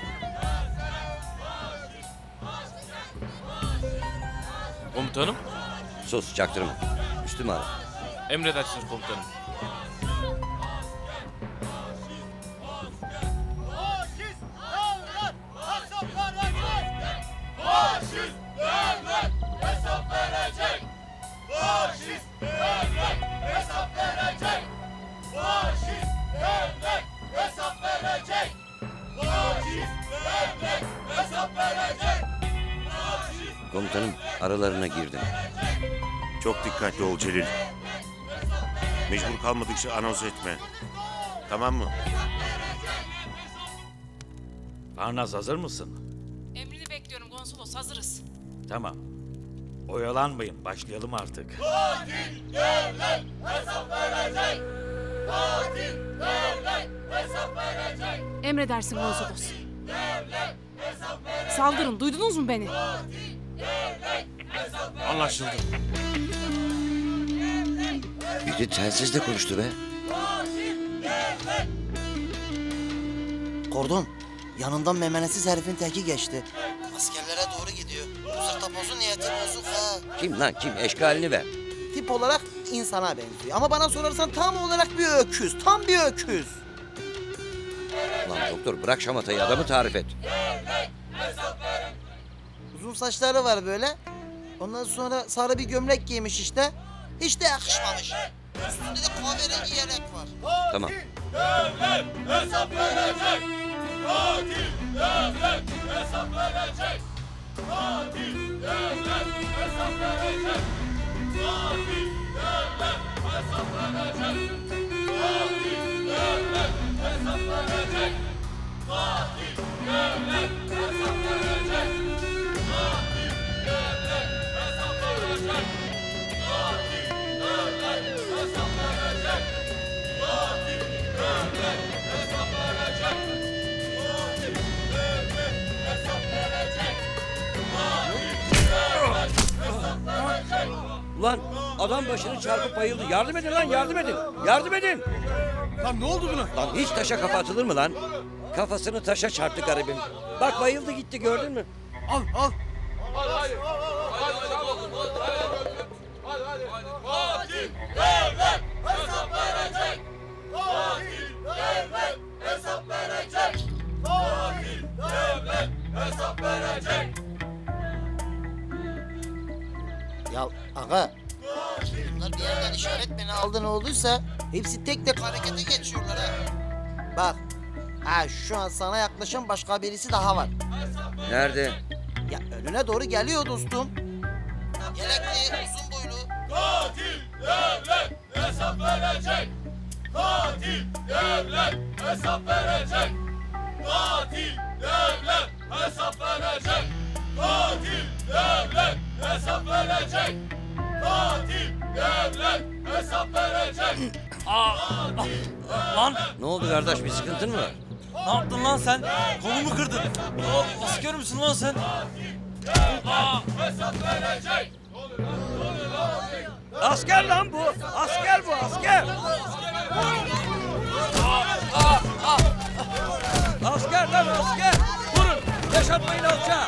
Komutanım. Sus çaktırma. Üstüme ara. Emredersiniz komutanım. Faşist devlet hesap verecek. Faşist devlet hesap verecek. Faşist devlet hesap verecek. Faşist devlet hesap verecek. Komutanım aralarına girdim. Çok dikkatli ol Celil. Mecbur kalmadıkça anons etme. Tamam mı? Arnaz hazır mısın? Emrini bekliyorum konsolos hazırız. Tamam. Oyalanmayın, başlayalım artık. Katil devlet hesap verecek. Katil devlet hesap verecek. Emredersin konsolos. Devlet hesap verecek. Saldırın, duydunuz mu beni? Katil devlet hesap verecek. Anlaşıldı. Bir de telsizle konuştu be. Kordon, yanından memenetsiz herifin teki geçti. Askerlere doğru gidiyor. Bu sırtapozun niyeti bozuk ha. Kim lan kim? Eşkalini ver. Tip olarak insana benziyor. Ama bana sorarsan tam olarak bir öküz. Tam bir öküz. Lan doktor bırak şamatayı, adamı tarif et. Uzun saçları var böyle. Ondan sonra sarı bir gömlek giymiş işte. Hiç de yakışmamış. Üstünde de kahverengi yelek var. Tamam. Devlet hesap verecek. Katil devlet hesap verecek. Katil devlet hesap verecek. Katil devlet hesap verecek. Katil devlet hesap verecek. Katil devlet hesap verecek. Katil devlet hesap verecek. Katil devlet hesap verecek. Katil devlet hesap verecek. Katil devlet hesap verecek. Ulan adam başını çarpıp bayıldı. Yardım edin lan, yardım edin. Yardım edin. Lan ne oldu buna? Lan hiç taşa kafa atılır mı lan? Kafasını taşa çarptı garibim. Bak bayıldı gitti, gördün mü? Al al. Katil devlet hesap verecek. Katil devlet hesap verecek. Katil devlet hesap verecek. Ya aga, bunlar bir yerden işaret beni aldı ne olduysa hepsi tek tek harekete geçiyorlar ha. Bak, ha şu an sana yaklaşan başka birisi daha var. Nerede? Ya önüne doğru geliyor dostum. Yelekli, uzun boylu. Katil devlet hesap verecek. Katil devlet hesap verecek. Katil devlet hesap verecek. Katil devlet hesap verecek. Katil devlet hesap verecek. Lan Ne oldu kardeş, bir sıkıntın mı var? ne yaptın lan sen? Kolumu kırdın. Asker misin lan sen? Hesap verecek. Asker lan bu! Asker bu, asker! Asker lan asker! Vurun! Yaşatmayın alçağı!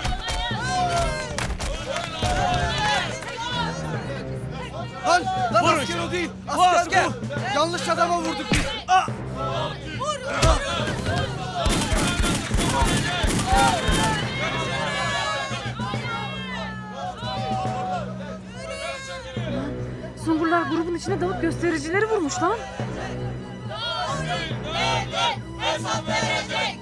Lan Vurun asker şunu. o değil. Bu asker. bu. Yanlış adama vurduk biz. Sungurlar grubun içine dalıp göstericileri vurmuş lan. Devlet hesap verecek.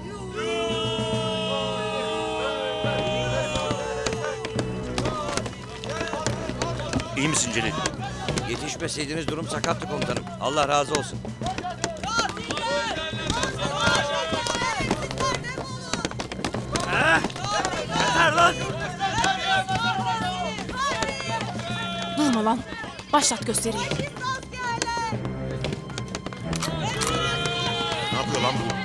İyi misin Celil? Yetişmeseydiniz durum sakattı komutanım. Allah razı olsun. Yeter lan! Durma lan. Başlat gösteriyi. Ne yapıyor lan bu?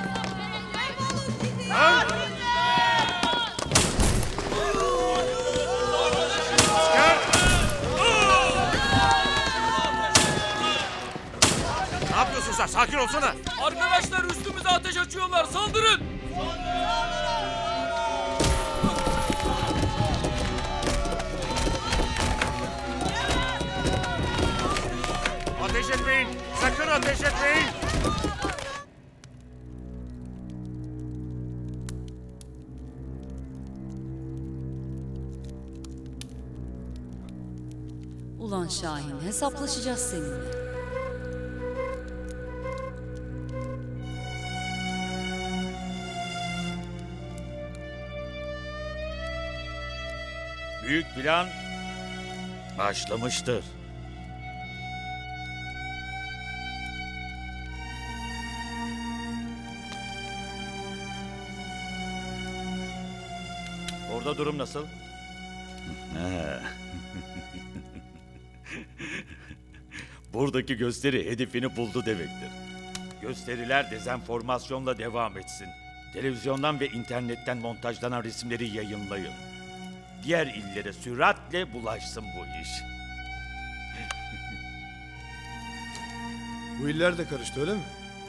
Ne yapıyorsun sen? Sakin olsana. Arkadaşlar üstümüze ateş açıyorlar. Saldırın! Ateş etmeyin. Sakın ateş etmeyin. Ulan Şahin, hesaplaşacağız seninle. Büyük plan başlamıştır. Orada durum nasıl? Ha. Buradaki gösteri hedefini buldu demektir. Gösteriler dezenformasyonla devam etsin. Televizyondan ve internetten montajlanan resimleri yayınlayın. Diğer illere süratle bulaşsın bu iş. Bu iller de karıştı öyle mi?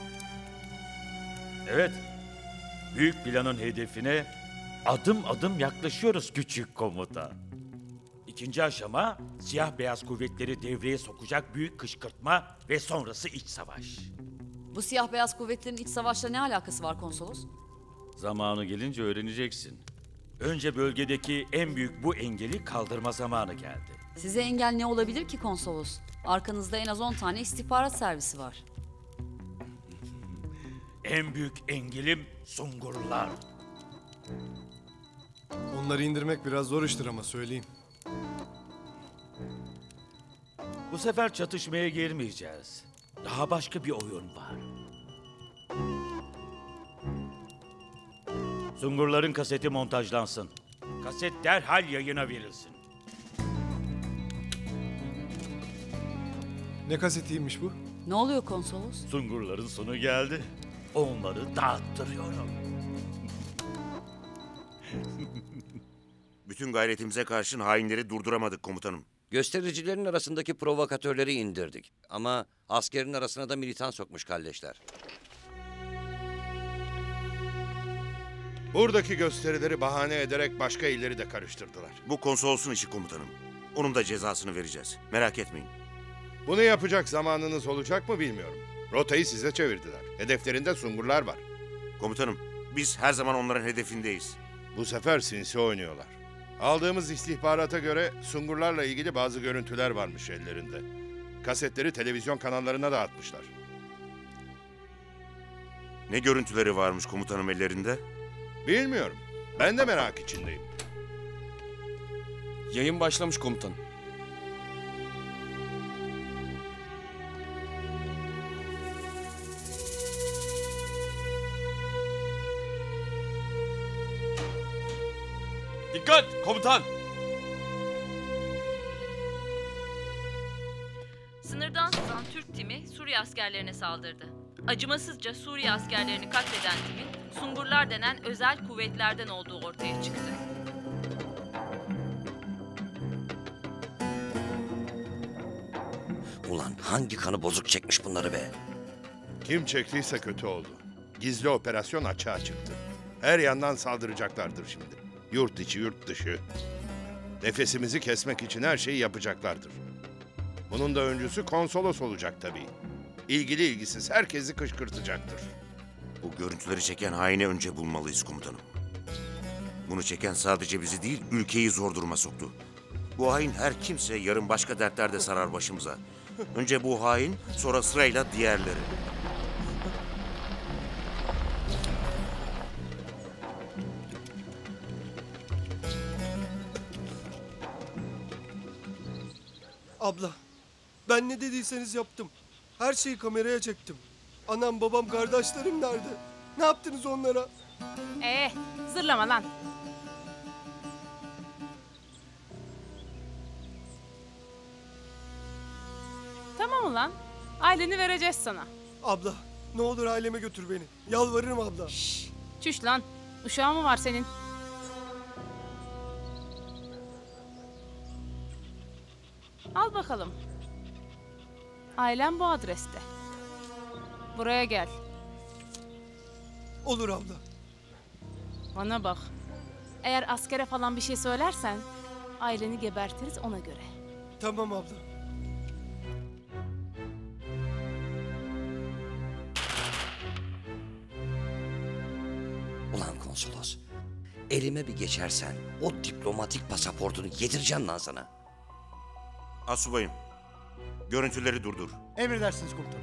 Evet. Büyük planın hedefine adım adım yaklaşıyoruz küçük komuta. İkinci aşama siyah beyaz kuvvetleri devreye sokacak büyük kışkırtma ve sonrası iç savaş. Bu siyah beyaz kuvvetlerin iç savaşla ne alakası var konsolos? Zamanı gelince öğreneceksin. Önce bölgedeki en büyük bu engeli kaldırma zamanı geldi. Size engel ne olabilir ki konsolos? Arkanızda en az 10 tane istihbarat servisi var. En büyük engelim Sungurlar. Onları indirmek biraz zor iştir ama söyleyeyim. Bu sefer çatışmaya girmeyeceğiz. Daha başka bir oyun var. Sungurların kaseti montajlansın. Kaset derhal yayına verilsin. Ne kasetiymiş bu? Ne oluyor konsolos? Sungurların sonu geldi. Onları dağıttırıyorum. Bütün gayretimize karşın hainleri durduramadık komutanım. Göstericilerin arasındaki provokatörleri indirdik. Ama askerin arasına da militan sokmuş kalleşler. Buradaki gösterileri bahane ederek başka illeri de karıştırdılar. Bu konsolosun işi komutanım. Onun da cezasını vereceğiz. Merak etmeyin. Bunu yapacak zamanınız olacak mı bilmiyorum. Rotayı size çevirdiler. Hedeflerinde Sungurlar var. Komutanım, biz her zaman onların hedefindeyiz. Bu sefer sinsi oynuyorlar. Aldığımız istihbarata göre Sungurlarla ilgili bazı görüntüler varmış ellerinde. Kasetleri televizyon kanallarına da atmışlar. Ne görüntüleri varmış komutanım ellerinde? Bilmiyorum. Ben de merak içindeyim. Yayın başlamış komutanım. Dikkat komutan! Sınırdan sızan Türk timi Suriye askerlerine saldırdı. Acımasızca Suriye askerlerini katleden timin Sungurlar denen özel kuvvetlerden olduğu ortaya çıktı. Ulan hangi kanı bozuk çekmiş bunları be? Kim çektiyse kötü oldu. Gizli operasyon açığa çıktı. Her yandan saldıracaklardır şimdi. Yurt içi, yurt dışı. Nefesimizi kesmek için her şeyi yapacaklardır. Bunun da öncüsü konsolos olacak tabii. İlgili ilgisiz herkesi kışkırtacaktır. Bu görüntüleri çeken haini önce bulmalıyız komutanım. Bunu çeken sadece bizi değil, ülkeyi zor duruma soktu. Bu hain her kimse yarın başka dertlerde sarar başımıza. Önce bu hain, sonra sırayla diğerleri. Abla, ben ne dediyseniz yaptım. Her şeyi kameraya çektim. Anam, babam, kardeşlerim nerede? Ne yaptınız onlara? Zırlama lan. Tamam ulan. Aileni vereceğiz sana. Abla, ne olur aileme götür beni. Yalvarırım abla. Çüş lan. Uşağın mı var senin? Al bakalım. Ailem bu adreste. Buraya gel. Olur abla. Bana bak. Eğer askere falan bir şey söylersen aileni gebertiriz ona göre. Tamam abla. Ulan konsolos, elime bir geçersen o diplomatik pasaportunu yedireceğim lan sana. Asubayım, görüntüleri durdur. Emredersiniz komutanım.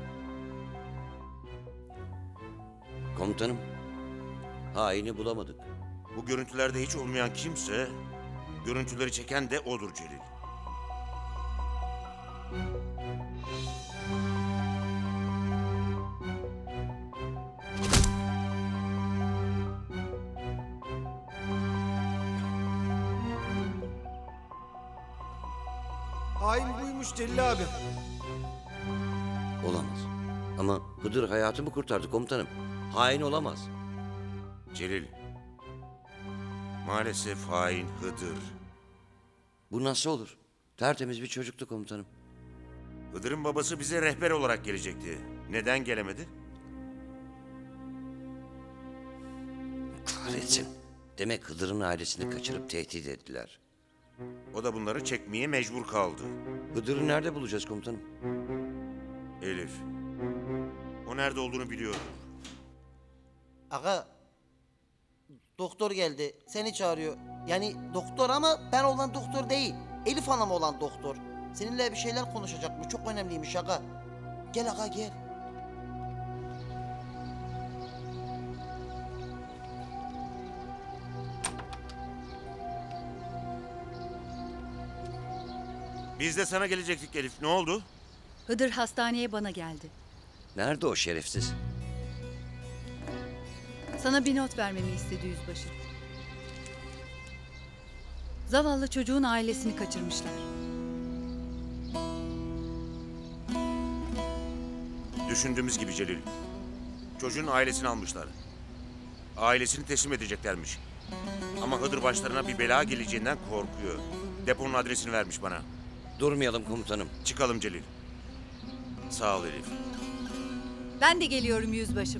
Komutanım, haini bulamadık. Bu görüntülerde hiç olmayan kimse, görüntüleri çeken de odur Celil. Hain buymuş Celil abi. Olamaz. Ama Hıdır hayatımı kurtardı komutanım. Hain olamaz. Celil. Maalesef hain Hıdır. Bu nasıl olur? Tertemiz bir çocuktu komutanım. Hıdır'ın babası bize rehber olarak gelecekti. Neden gelemedi? Kahretsin. Demek Hıdır'ın ailesini kaçırıp tehdit ettiler. O da bunları çekmeye mecbur kaldı. Hıdır'ı nerede bulacağız komutanım? Elif. O nerede olduğunu biliyorum. Aga, doktor geldi. Seni çağırıyor. Yani doktor ama ben olan doktor değil. Elif Hanım olan doktor. Seninle bir şeyler konuşacakmış. Çok önemliymiş aga. Gel aga gel. Biz de sana gelecektik Elif. Ne oldu? Hıdır hastaneye bana geldi. Nerede o şerefsiz? Sana bir not vermemi istedi yüzbaşı. Zavallı çocuğun ailesini kaçırmışlar. Düşündüğümüz gibi Celil. Çocuğun ailesini almışlar. Ailesini teslim edeceklermiş. Ama Hıdır başlarına bir bela geleceğinden korkuyor. Deponun adresini vermiş bana. Durmayalım komutanım. Çıkalım Celil. Sağ ol Elif. Ben de geliyorum yüzbaşım.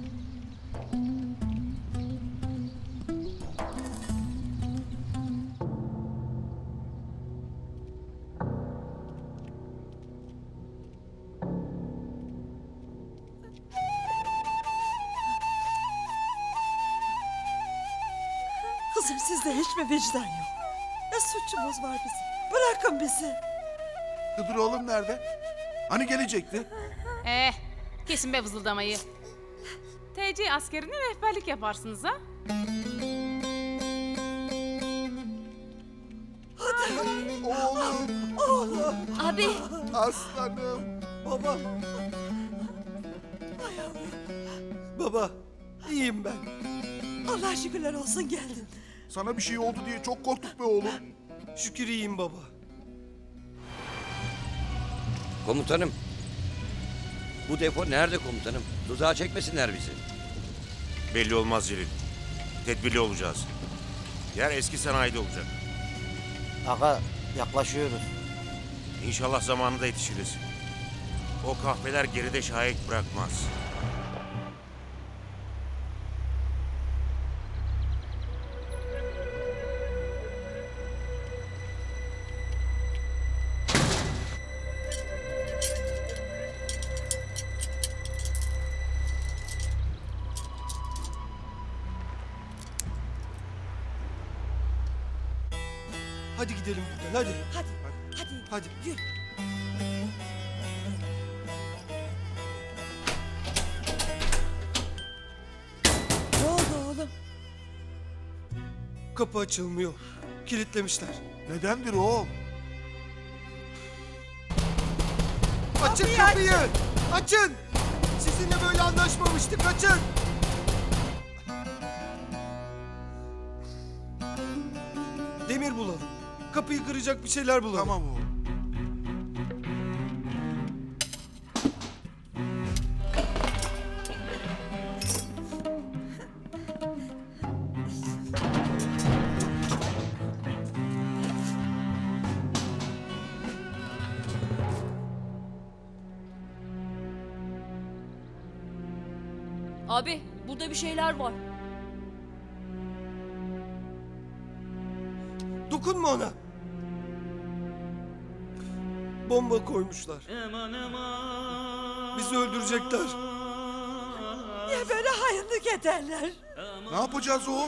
Kızım sizde hiç mi vicdan yok? Ne suçumuz var bizim? Bırakın bizi. Hıdır oğlum nerede? Hani gelecekti? Kesin be vızıldamayı. TC askerine rehberlik yaparsınız ha? Oğlum. Oğlum. Abi. Aslanım. Baba. Baba, iyiyim ben. Allah şükürler olsun geldin. Sana bir şey oldu diye çok korktuk be oğlum. Şükür iyiyim baba. Komutanım. Bu depo nerede komutanım? Tuzağa çekmesinler bizi. Belli olmaz Celil. Tedbirli olacağız. Yer eski sanayide olacak. Aga, yaklaşıyoruz. İnşallah zamanında yetişiriz. O kahveler geride şahit bırakmaz. Hadi gidelim buradan hadi. Hadi yürü. Ne oldu oğlum? Kapı açılmıyor. Kilitlemişler. Nedendir o? Açın kapıyı! Açın! Sizinle böyle anlaşmamıştık. Açın! Demir bulalım. Kapıyı kıracak bir şeyler bulalım. Tamam oğlum. Abi burada bir şeyler var. Dokunma ona. Bomba koymuşlar. Bizi öldürecekler. Niye böyle hainlik ederler? Ne yapacağız oğlum?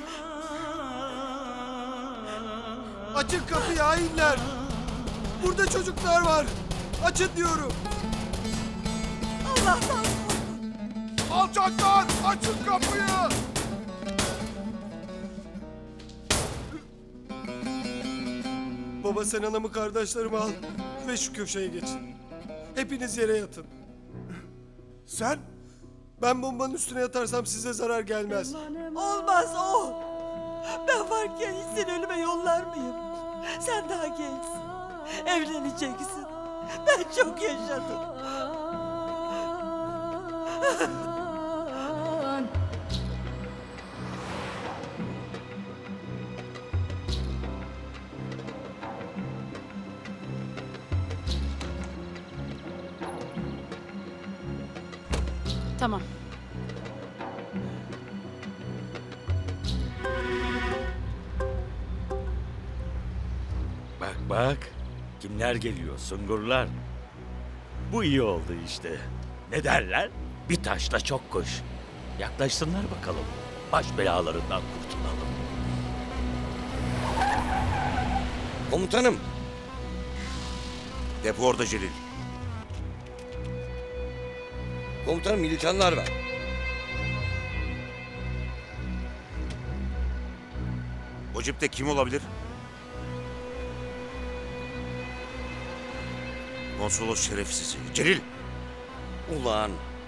Açın kapıyı hainler. Burada çocuklar var. Açın diyorum. Allah'tan Alçaklar! Açın kapıyı! Baba sen anamı kardeşlerimi al ve şu köşeye geçin. Hepiniz yere yatın. Sen? Ben bombanın üstüne yatarsam size zarar gelmez. Olmaz o. Ben varken hiç seni ölüme yollar mıyım? Sen daha gençsin. Evleneceksin. Ben çok yaşadım. Tamam. Bak bak. Kimler geliyor? Sungurlar. Bu iyi oldu işte. Ne derler? Bir taşla çok kuş. Yaklaşsınlar bakalım. Baş belalarından kurtulalım. Komutanım. Depo orada Celil. Komutanım militanlar var. O cipte kim olabilir? Konsolos şerefsizi. Celil! Ulan.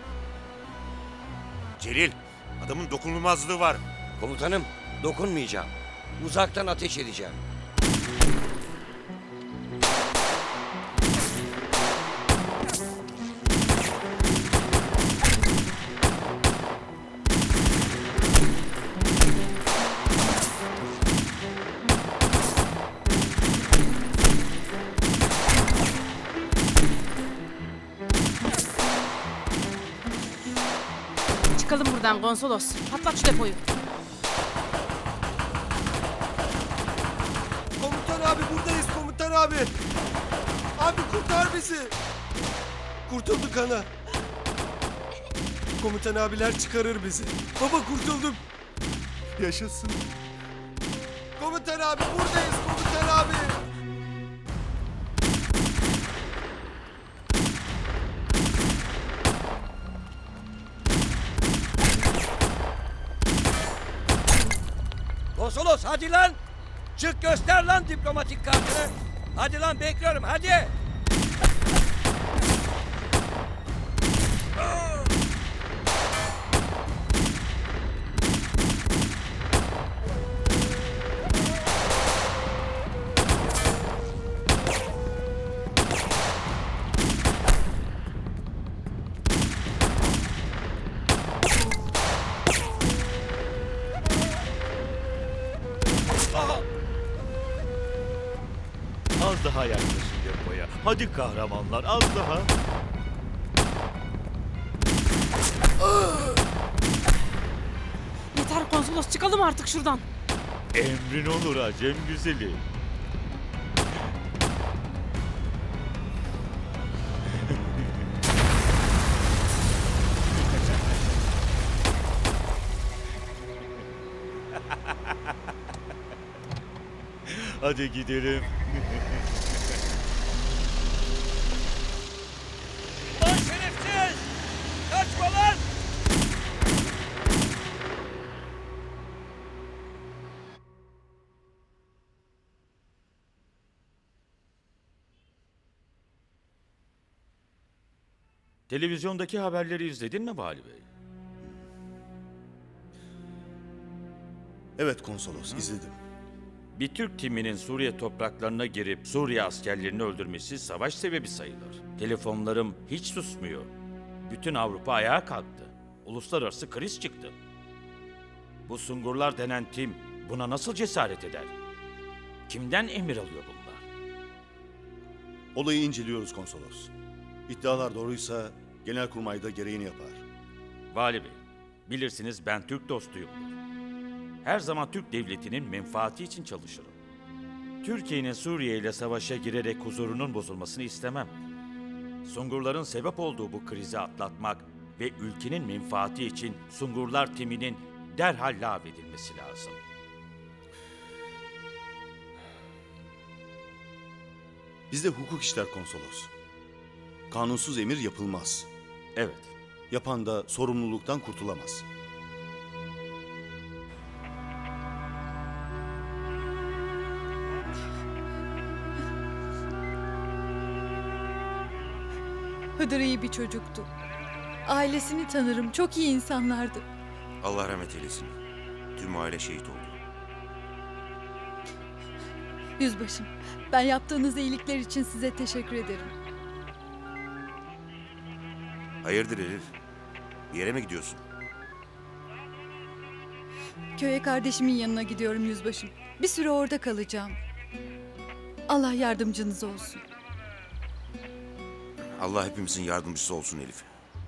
Celil! Adamın dokunulmazlığı var. Komutanım dokunmayacağım. Uzaktan ateş edeceğim. Çıkalım buradan konsolos. Patlat şu depoyu. Komutan abi buradayız komutan abi. Abi kurtar bizi. Kurtulduk ana. Komutan abiler çıkarır bizi. Baba kurtulduk. Yaşasın. Komutan abi buradayız komutan abi. Konsolos hadi lan. Çık göster lan diplomatik kartını. Hadi lan bekliyorum hadi. Az daha yaklaşın depoya. Hadi kahramanlar az daha. Yeter konsolos, çıkalım artık şuradan. Emrin olur Acem güzeli. Hadi gidelim. Lan şerefsiz! Kaçma lan! Televizyondaki haberleri izledin mi Vali Bey? Evet konsolos izledim. Bir Türk timinin Suriye topraklarına girip Suriye askerlerini öldürmesi savaş sebebi sayılır. Telefonlarım hiç susmuyor. Bütün Avrupa ayağa kalktı. Uluslararası kriz çıktı. Bu Sungurlar denen tim buna nasıl cesaret eder? Kimden emir alıyor bunlar? Olayı inceliyoruz konsolos. İddialar doğruysa Genelkurmay da gereğini yapar. Vali Bey, bilirsiniz ben Türk dostuyumdur. Her zaman Türk devletinin menfaati için çalışırım. Türkiye'nin Suriye ile savaşa girerek huzurunun bozulmasını istemem. Sungurların sebep olduğu bu krizi atlatmak ve ülkenin menfaati için Sungurlar timinin derhal lağvedilmesi lazım. Bizde hukuk işler konsolos. Kanunsuz emir yapılmaz. Evet. Yapan da sorumluluktan kurtulamaz. Hıdır iyi bir çocuktu. Ailesini tanırım. Çok iyi insanlardı. Allah rahmet eylesin. Tüm aile şehit oldu. Yüzbaşım, ben yaptığınız iyilikler için size teşekkür ederim. Hayırdır Elif? Bir yere mi gidiyorsun? Köye kardeşimin yanına gidiyorum yüzbaşım. Bir süre orada kalacağım. Allah yardımcınız olsun. Allah hepimizin yardımcısı olsun Elif.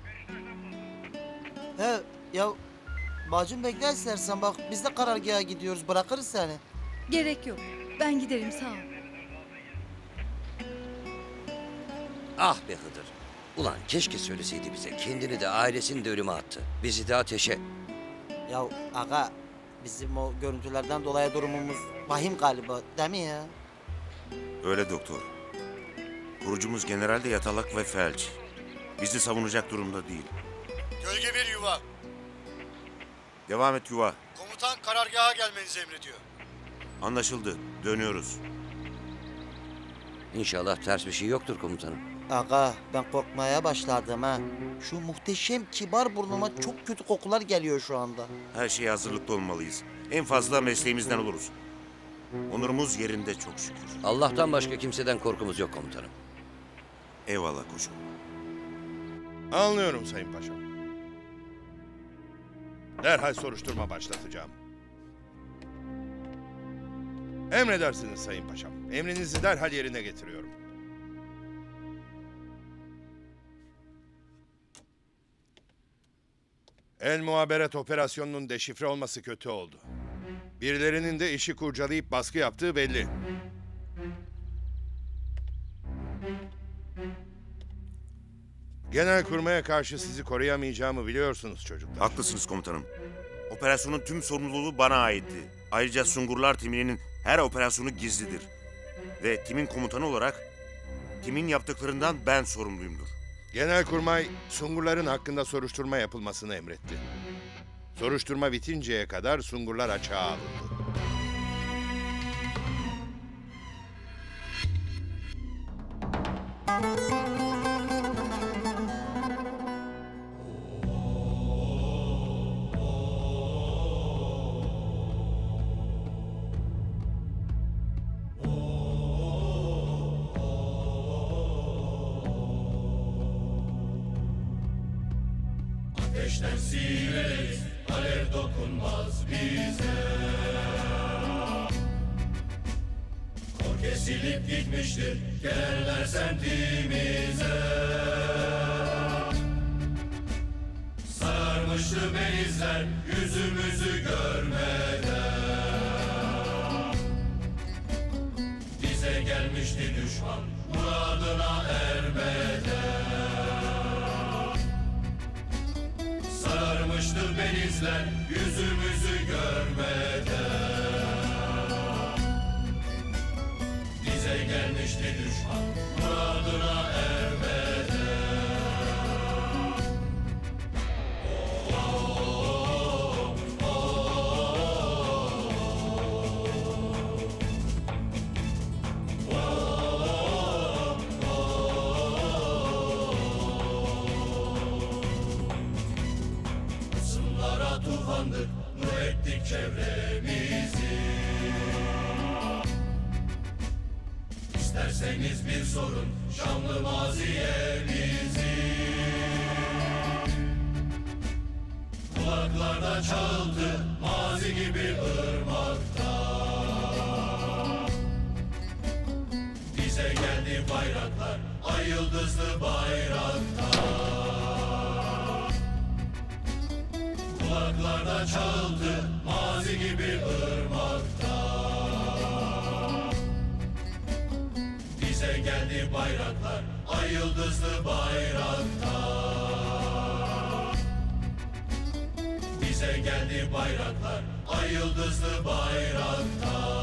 He ya bacım bekle istersen bak biz de karargaha gidiyoruz bırakırız seni. Gerek yok. Ben giderim sağ ol. Ah be Hıdır. Ulan keşke söyleseydi bize. Kendini de ailesini de ölüme attı. Bizi de ateşe. Ya aga bizim o görüntülerden dolayı durumumuz vahim galiba değil mi ya? Öyle doktor. Kurucumuz generalde yatalak ve felç. Bizi savunacak durumda değil. Gölge bir yuva. Devam et yuva. Komutan karargaha gelmenizi emrediyor. Anlaşıldı. Dönüyoruz. İnşallah ters bir şey yoktur komutanım. Aga ben korkmaya başladım ha. Şu muhteşem kibar burnuma çok kötü kokular geliyor şu anda. Her şeye hazırlıklı olmalıyız. En fazla mesleğimizden oluruz. Onurumuz yerinde çok şükür. Allah'tan başka kimseden korkumuz yok komutanım. Eyvallah koçum. Anlıyorum Sayın Paşam. Derhal soruşturma başlatacağım. Emredersiniz Sayın Paşam. Emrinizi derhal yerine getiriyorum. El muhaberet operasyonunun deşifre olması kötü oldu. Birilerinin de işi kurcalayıp baskı yaptığı belli. Genelkurmay'a karşı sizi koruyamayacağımı biliyorsunuz çocuklar. Haklısınız komutanım. Operasyonun tüm sorumluluğu bana aitti. Ayrıca Sungurlar timinin her operasyonu gizlidir. Ve timin komutanı olarak timin yaptıklarından ben sorumluyumdur. Genelkurmay, Sungurların hakkında soruşturma yapılmasını emretti. Soruşturma bitinceye kadar Sungurlar açığa alındı. Ateşten sileriz, alev dokunmaz bize. Kor kesilip gitmiştir, gelenler semtimize. Sararmıştı benizler, yüzümüzü görmeden. Bize gelmişti düşman, muradına ermeden. Sararmıştı benizler yüzümüzü görmeden. Bize gelmişti düşman muradına ermeden. Isınlara tufandık, nur ettik çevremizi. İsterseniz bir sorun şanlı maziyemizi. Kulaklarda çaldı mazi gibi ırmakta. Bize geldi bayraklar, ay yıldızlı bayrakta. Kulaklarda çaldı mazi gibi ırmakta. Bize geldi bayraklar, ay yıldızlı bayrakta. Bize geldi bayraklar, ay yıldızlı bayrakta.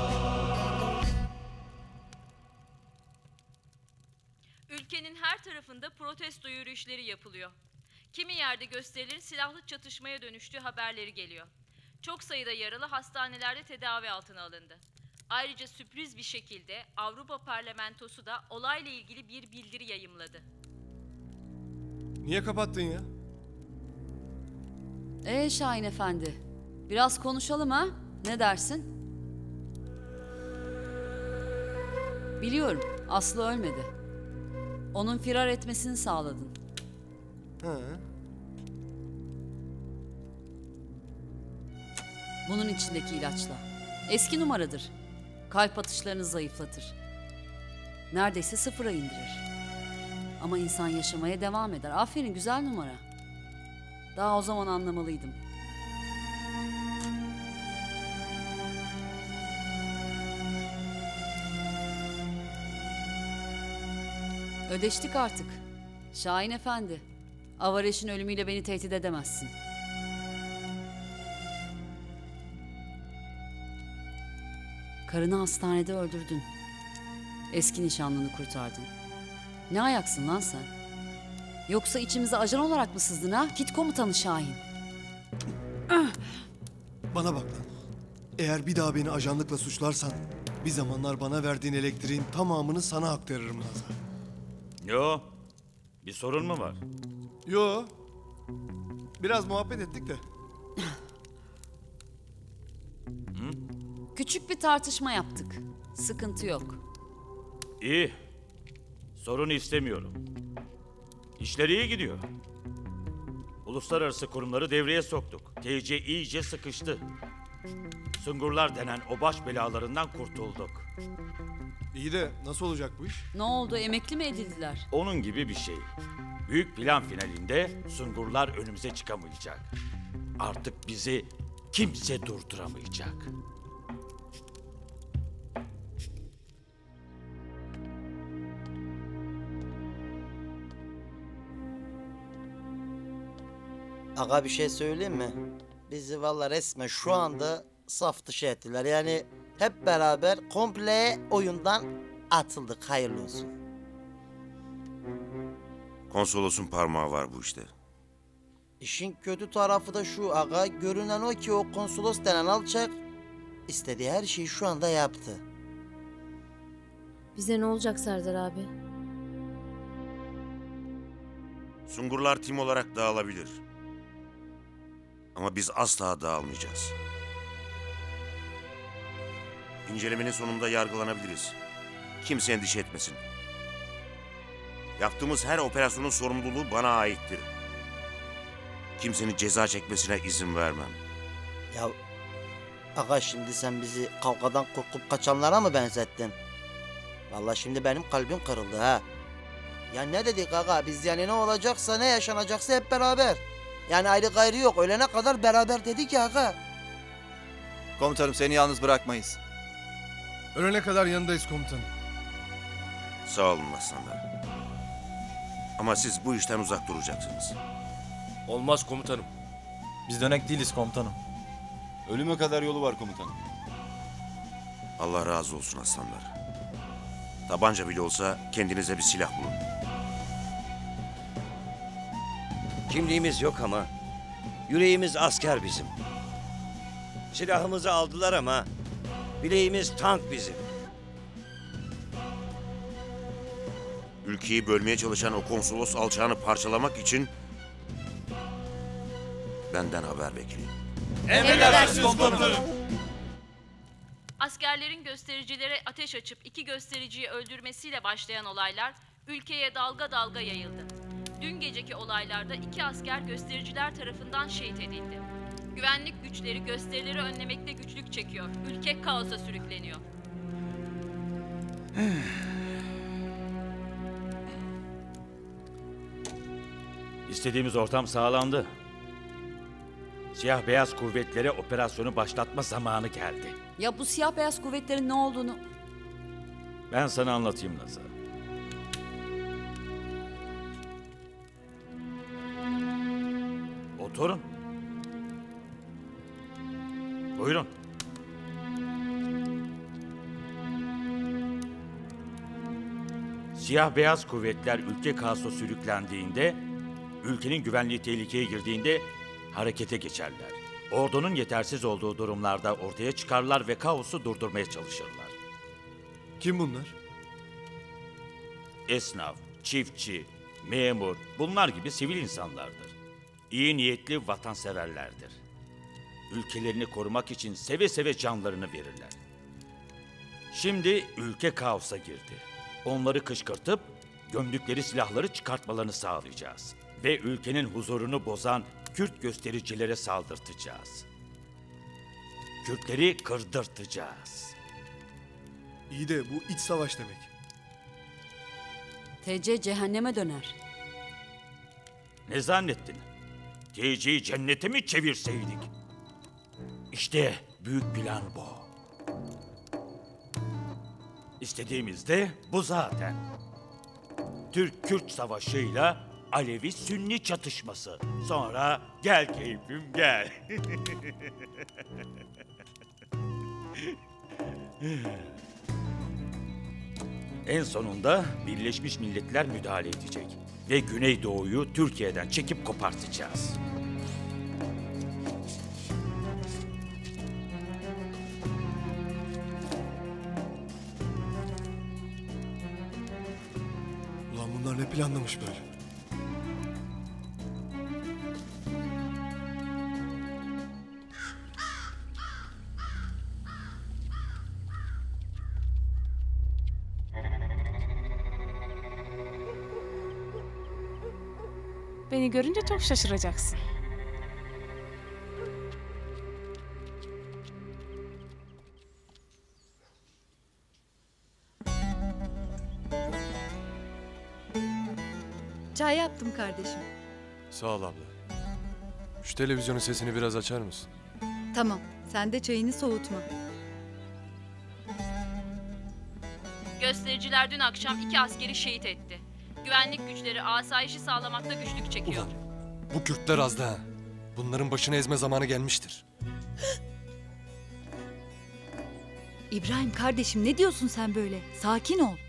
Ülkenin her tarafında protesto yürüyüşleri yapılıyor. Kimi yerde gösterilerin silahlı çatışmaya dönüştüğü haberleri geliyor. Çok sayıda yaralı hastanelerde tedavi altına alındı. Ayrıca sürpriz bir şekilde Avrupa Parlamentosu da olayla ilgili bir bildiri yayımladı. Niye kapattın ya? Şahin Efendi, biraz konuşalım ha? Ne dersin? Biliyorum, Aslı ölmedi. Onun firar etmesini sağladın. Bunun içindeki ilaçla. Eski numaradır. Kalp atışlarını zayıflatır. Neredeyse sıfıra indirir. Ama insan yaşamaya devam eder. Aferin, güzel numara. Daha o zaman anlamalıydım. Ödeştik artık. Şahin Efendi. Avareş'in ölümüyle beni tehdit edemezsin. Karını hastanede öldürdün. Eski nişanlını kurtardın. Ne ayaksın lan sen? Yoksa içimize ajan olarak mı sızdın ha? Kit komutanı Şahin. Bana bak lan. Eğer bir daha beni ajanlıkla suçlarsan bir zamanlar bana verdiğin elektriğin tamamını sana aktarırım Nazar. Yo, bir sorun mu var? Yo. Biraz muhabbet ettik de. Küçük bir tartışma yaptık. Sıkıntı yok. İyi. Sorun istemiyorum. İşler iyi gidiyor. Uluslararası kurumları devreye soktuk. TC iyice sıkıştı. Sungurlar denen o baş belalarından kurtulduk. İyi de nasıl olacak bu iş? Ne oldu? Emekli mi edildiler? Onun gibi bir şey. Büyük plan finalinde Sungurlar önümüze çıkamayacak. Artık bizi kimse durduramayacak. Aga bir şey söyleyeyim mi? Bizi valla resmen şu anda saf dışı ettiler. Yani hep beraber komple oyundan atıldık. Hayırlı olsun. Konsolosun parmağı var bu işte. İşin kötü tarafı da şu aga. Görünen o ki o konsolos denen alçak istediği her şeyi şu anda yaptı. Bize ne olacak Serdar abi? Sungurlar tim olarak dağılabilir. Ama biz asla dağılmayacağız. İncelemenin sonunda yargılanabiliriz. Kimse endişe etmesin. Yaptığımız her operasyonun sorumluluğu bana aittir. Kimsenin ceza çekmesine izin vermem. Ya aga şimdi sen bizi kavgadan korkup kaçanlara mı benzettin? Vallahi şimdi benim kalbim kırıldı ha. Ya ne dedik aga, biz yani ne olacaksa ne yaşanacaksa hep beraber. Yani ayrı gayrı yok, ölene kadar beraber dedik ya aga. Komutanım seni yalnız bırakmayız. Ölene kadar yanındayız komutanım. Sağ olun aslanlar. Ama siz bu işten uzak duracaksınız. Olmaz komutanım. Biz dönek değiliz komutanım. Ölüme kadar yolu var komutanım. Allah razı olsun aslanlar. Tabanca bile olsa kendinize bir silah bulun. Kimliğimiz yok ama yüreğimiz asker bizim. Silahımızı aldılar ama bileğimiz tank bizim. Ülkeyi bölmeye çalışan o konsolos alçağını parçalamak için benden haber bekleyin. Emredersiniz komutanım. Askerlerin göstericilere ateş açıp 2 göstericiyi öldürmesiyle başlayan olaylar ülkeye dalga dalga yayıldı. Dün geceki olaylarda 2 asker göstericiler tarafından şehit edildi. Güvenlik güçleri gösterileri önlemekte güçlük çekiyor. Ülke kaosa sürükleniyor. İstediğimiz ortam sağlandı. Siyah beyaz kuvvetlere operasyonu başlatma zamanı geldi. Ya bu siyah beyaz kuvvetlerin ne olduğunu... Ben sana anlatayım Nazar. Oturun. Buyurun. Siyah beyaz kuvvetler ülke kaosa sürüklendiğinde, ülkenin güvenliği tehlikeye girdiğinde harekete geçerler. Ordunun yetersiz olduğu durumlarda ortaya çıkarlar ve kaosu durdurmaya çalışırlar. Kim bunlar? Esnaf, çiftçi, memur, bunlar gibi sivil insanlardır. İyi niyetli vatanseverlerdir. Ülkelerini korumak için seve seve canlarını verirler. Şimdi ülke kaosa girdi. Onları kışkırtıp gömdükleri silahları çıkartmalarını sağlayacağız. Ve ülkenin huzurunu bozan Kürt göstericilere saldırtacağız. Kürtleri kırdırtacağız. İyi de bu iç savaş demek. TC cehenneme döner. Ne zannettin? TC'yi cennete mi çevirseydik? İşte büyük plan bu. İstediğimiz de bu zaten. Türk-Kürt savaşıyla Alevi-Sünni çatışması. Sonra gel keyfim gel. En sonunda Birleşmiş Milletler müdahale edecek ve Güneydoğu'yu Türkiye'den çekip kopartacağız. Ulan bunlar ne planlamış böyle? Beni görünce çok şaşıracaksın. Çay yaptım kardeşim. Sağ ol abla. Şu televizyonun sesini biraz açar mısın? Tamam, sen de çayını soğutma. Göstericiler dün akşam 2 askeri şehit etti. Güvenlik güçleri asayişi sağlamakta güçlük çekiyor. Ulan bu Kürtler azdı ha. Bunların başını ezme zamanı gelmiştir. İbrahim kardeşim ne diyorsun sen böyle? Sakin ol.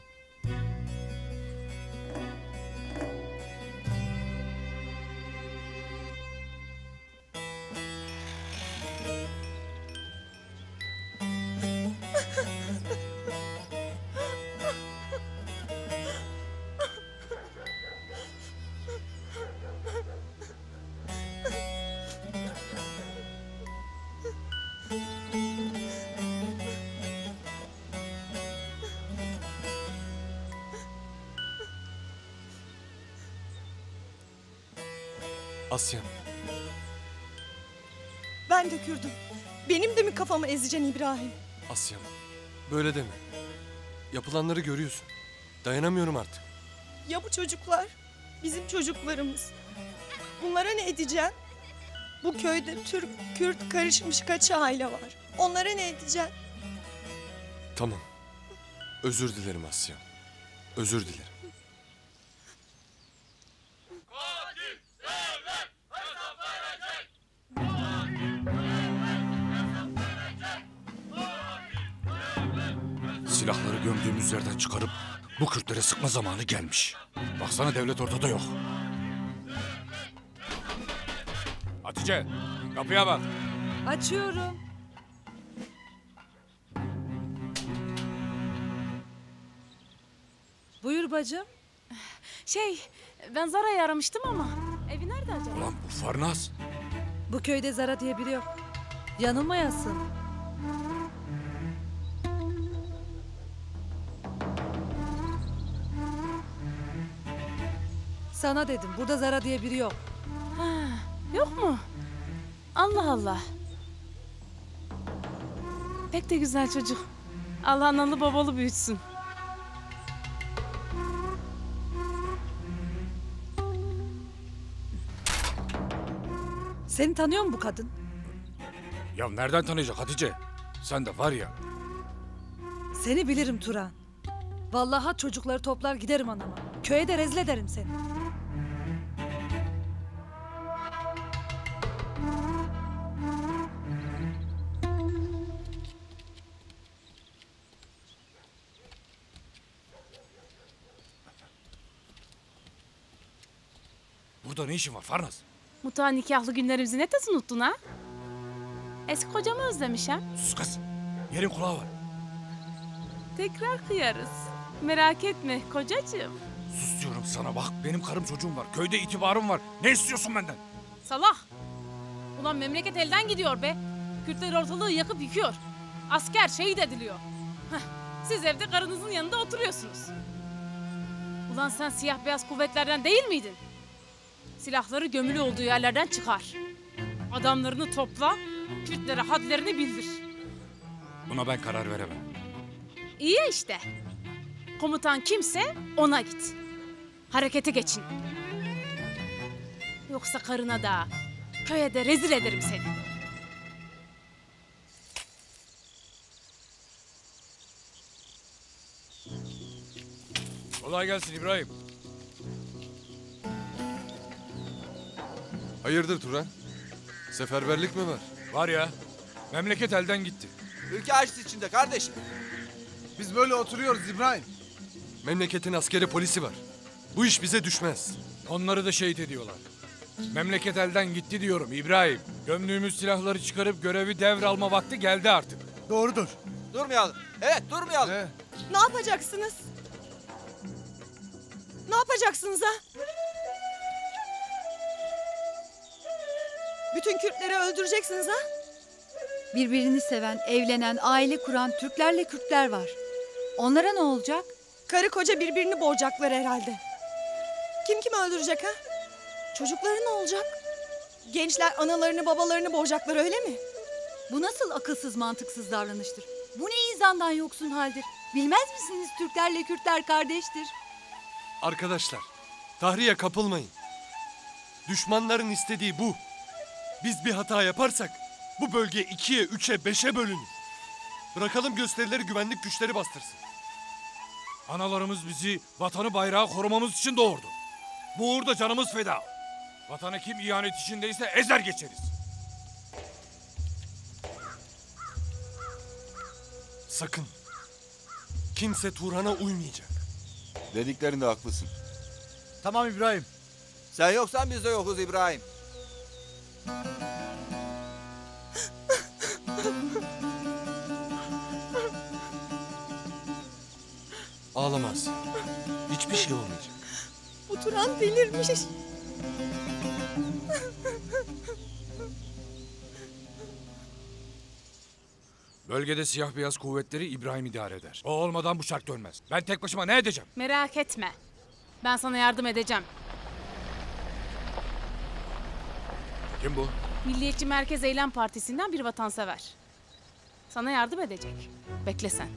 Asya. Ben de Kürdüm. Benim de mi kafamı ezeceksin İbrahim? Asya. Böyle deme. Yapılanları görüyorsun. Dayanamıyorum artık. Ya bu çocuklar? Bizim çocuklarımız. Bunlara ne edeceksin? Bu köyde Türk, Kürt karışmış kaç aile var? Onlara ne edeceksin? Tamam. Özür dilerim Asya. Özür dilerim. Silahları gömdüğümüz yerden çıkarıp bu Kürtlere sıkma zamanı gelmiş. Baksana devlet ortada yok. Hatice, kapıya bak. Açıyorum. Buyur bacım. Ben Zara'yı aramıştım ama evi nerede acaba? Ulan bu Farnaz. Bu köyde Zara diye biri yok. Yanılmayasın. Sana dedim, burada Zara diye biri yok. Yok mu? Allah Allah. Pek de güzel çocuk. Allah analı babalı büyütsün. Seni tanıyor mu bu kadın? Ya nereden tanıyacak Hatice? Sen de var ya. Seni bilirim Turan. Vallahi çocukları toplar giderim anama. Köye de rezil ederim seni. Burada ne işin var Farnaz? Mutfağa nikahlı günlerimizi ne tez unuttun ha? Eski kocamı özlemiş ha? Sus kız. Yerin kulağı var. Tekrar kıyarız. Merak etme kocacığım. Sus diyorum sana bak. Benim karım çocuğum var. Köyde itibarım var. Ne istiyorsun benden? Salah! Ulan memleket elden gidiyor be. Kürtler ortalığı yakıp yıkıyor. Asker şehit ediliyor. Siz evde karınızın yanında oturuyorsunuz. Ulan sen siyah beyaz kuvvetlerden değil miydin? Silahları gömülü olduğu yerlerden çıkar. Adamlarını topla, Kürtlere hadlerini bildir. Buna ben karar veremem. İyi ya işte. Komutan kimse ona git. Harekete geçin. Yoksa karına da, köye de rezil ederim seni. Kolay gelsin İbrahim. Hayırdır Turan? Seferberlik mi var? Var ya, memleket elden gitti. Ülke aç içinde kardeşim. Biz böyle oturuyoruz İbrahim. Memleketin askeri polisi var. Bu iş bize düşmez. Onları da şehit ediyorlar. Memleket elden gitti diyorum İbrahim. Gömdüğümüz silahları çıkarıp görevi devralma vakti geldi artık. Doğrudur. Durmayalım. Evet durmayalım. Ne yapacaksınız? Ne yapacaksınız ha? Bütün Kürtleri öldüreceksiniz ha? Birbirini seven, evlenen, aile kuran Türklerle Kürtler var. Onlara ne olacak? Karı koca birbirini boğacaklar herhalde. Kim kimi öldürecek ha? Çocukları ne olacak? Gençler analarını babalarını boğacaklar öyle mi? Bu nasıl akılsız mantıksız davranıştır? Bu ne izandan yoksun haldir? Bilmez misiniz Türklerle Kürtler kardeştir? Arkadaşlar, tahriye kapılmayın. Düşmanların istediği bu. Biz bir hata yaparsak bu bölge 2'ye, 3'e, 5'e bölünür. Bırakalım gösterileri güvenlik güçleri bastırsın. Analarımız bizi vatanı bayrağı korumamız için doğurdu. Bu uğurda canımız feda. Vatana kim ihanet içindeyse ezer geçeriz. Sakın. Kimse Turan'a uymayacak. Dediklerinde haklısın. Tamam İbrahim. Sen yoksan biz de yokuz İbrahim. Ağlamaz. Hiçbir şey olmayacak. Bu Turan delirmiş. Bölgede siyah beyaz kuvvetleri İbrahim idare eder. O olmadan bu çark dönmez. Ben tek başıma ne edeceğim? Merak etme. Ben sana yardım edeceğim. Kim bu? Milliyetçi Merkez Eylem Partisi'nden bir vatansever. Sana yardım edecek. Bekle sen.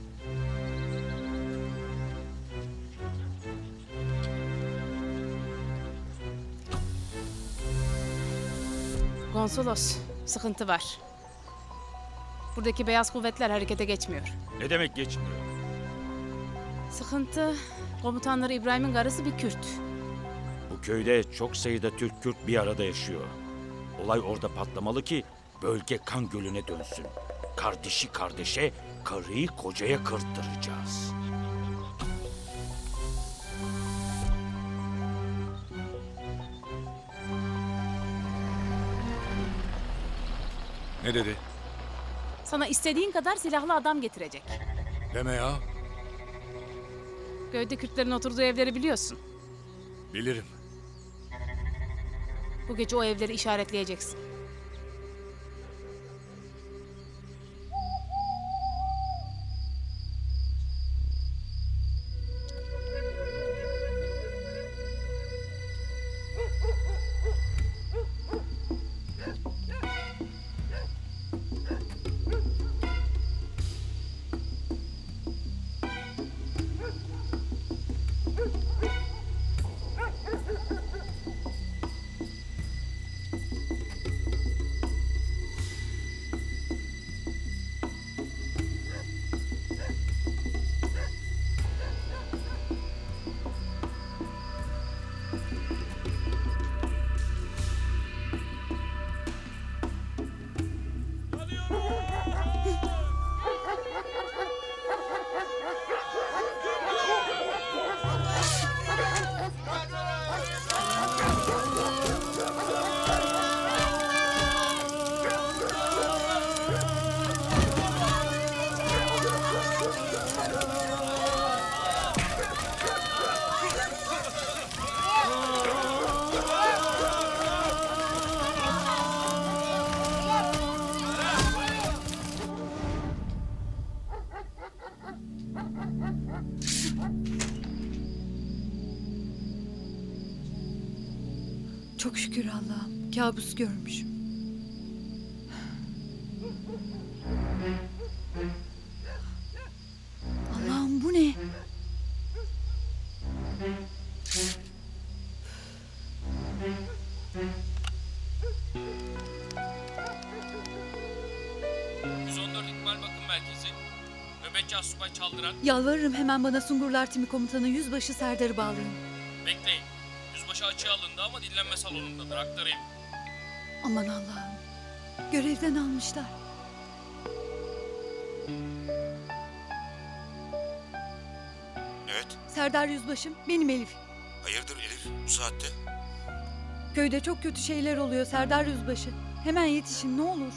Konsolos, sıkıntı var. Buradaki beyaz kuvvetler harekete geçmiyor. Ne demek geçmiyor? Sıkıntı, komutanları İbrahim'in karısı bir Kürt. Bu köyde çok sayıda Türk-Kürt bir arada yaşıyor. Olay orada patlamalı ki bölge kan gölüne dönsün. Kardeşi kardeşe, karıyı kocaya kırttıracağız. Ne dedi? Sana istediğin kadar silahlı adam getirecek. Deme ya. Köyde Kürtlerin oturduğu evleri biliyorsun. Bilirim. Bu gece o evleri işaretleyeceksin. Çok şükür Allah'ım. Kabus görmüşüm. Allah'ım bu ne? Nöbetçi Asubay Çaldıran. Yalvarırım hemen bana Sungurlar Timi Komutanı Yüzbaşı Serdar'ı bağlayın. Bekleyin. Yüzbaşı açığa alındı ama dinlenme salonundadır. Aktarayım. Aman Allah'ım. Görevden almışlar. Evet. Serdar Yüzbaşım, benim Elif. Hayırdır Elif bu saatte? Köyde çok kötü şeyler oluyor Serdar Yüzbaşı. Hemen yetişin ne olur.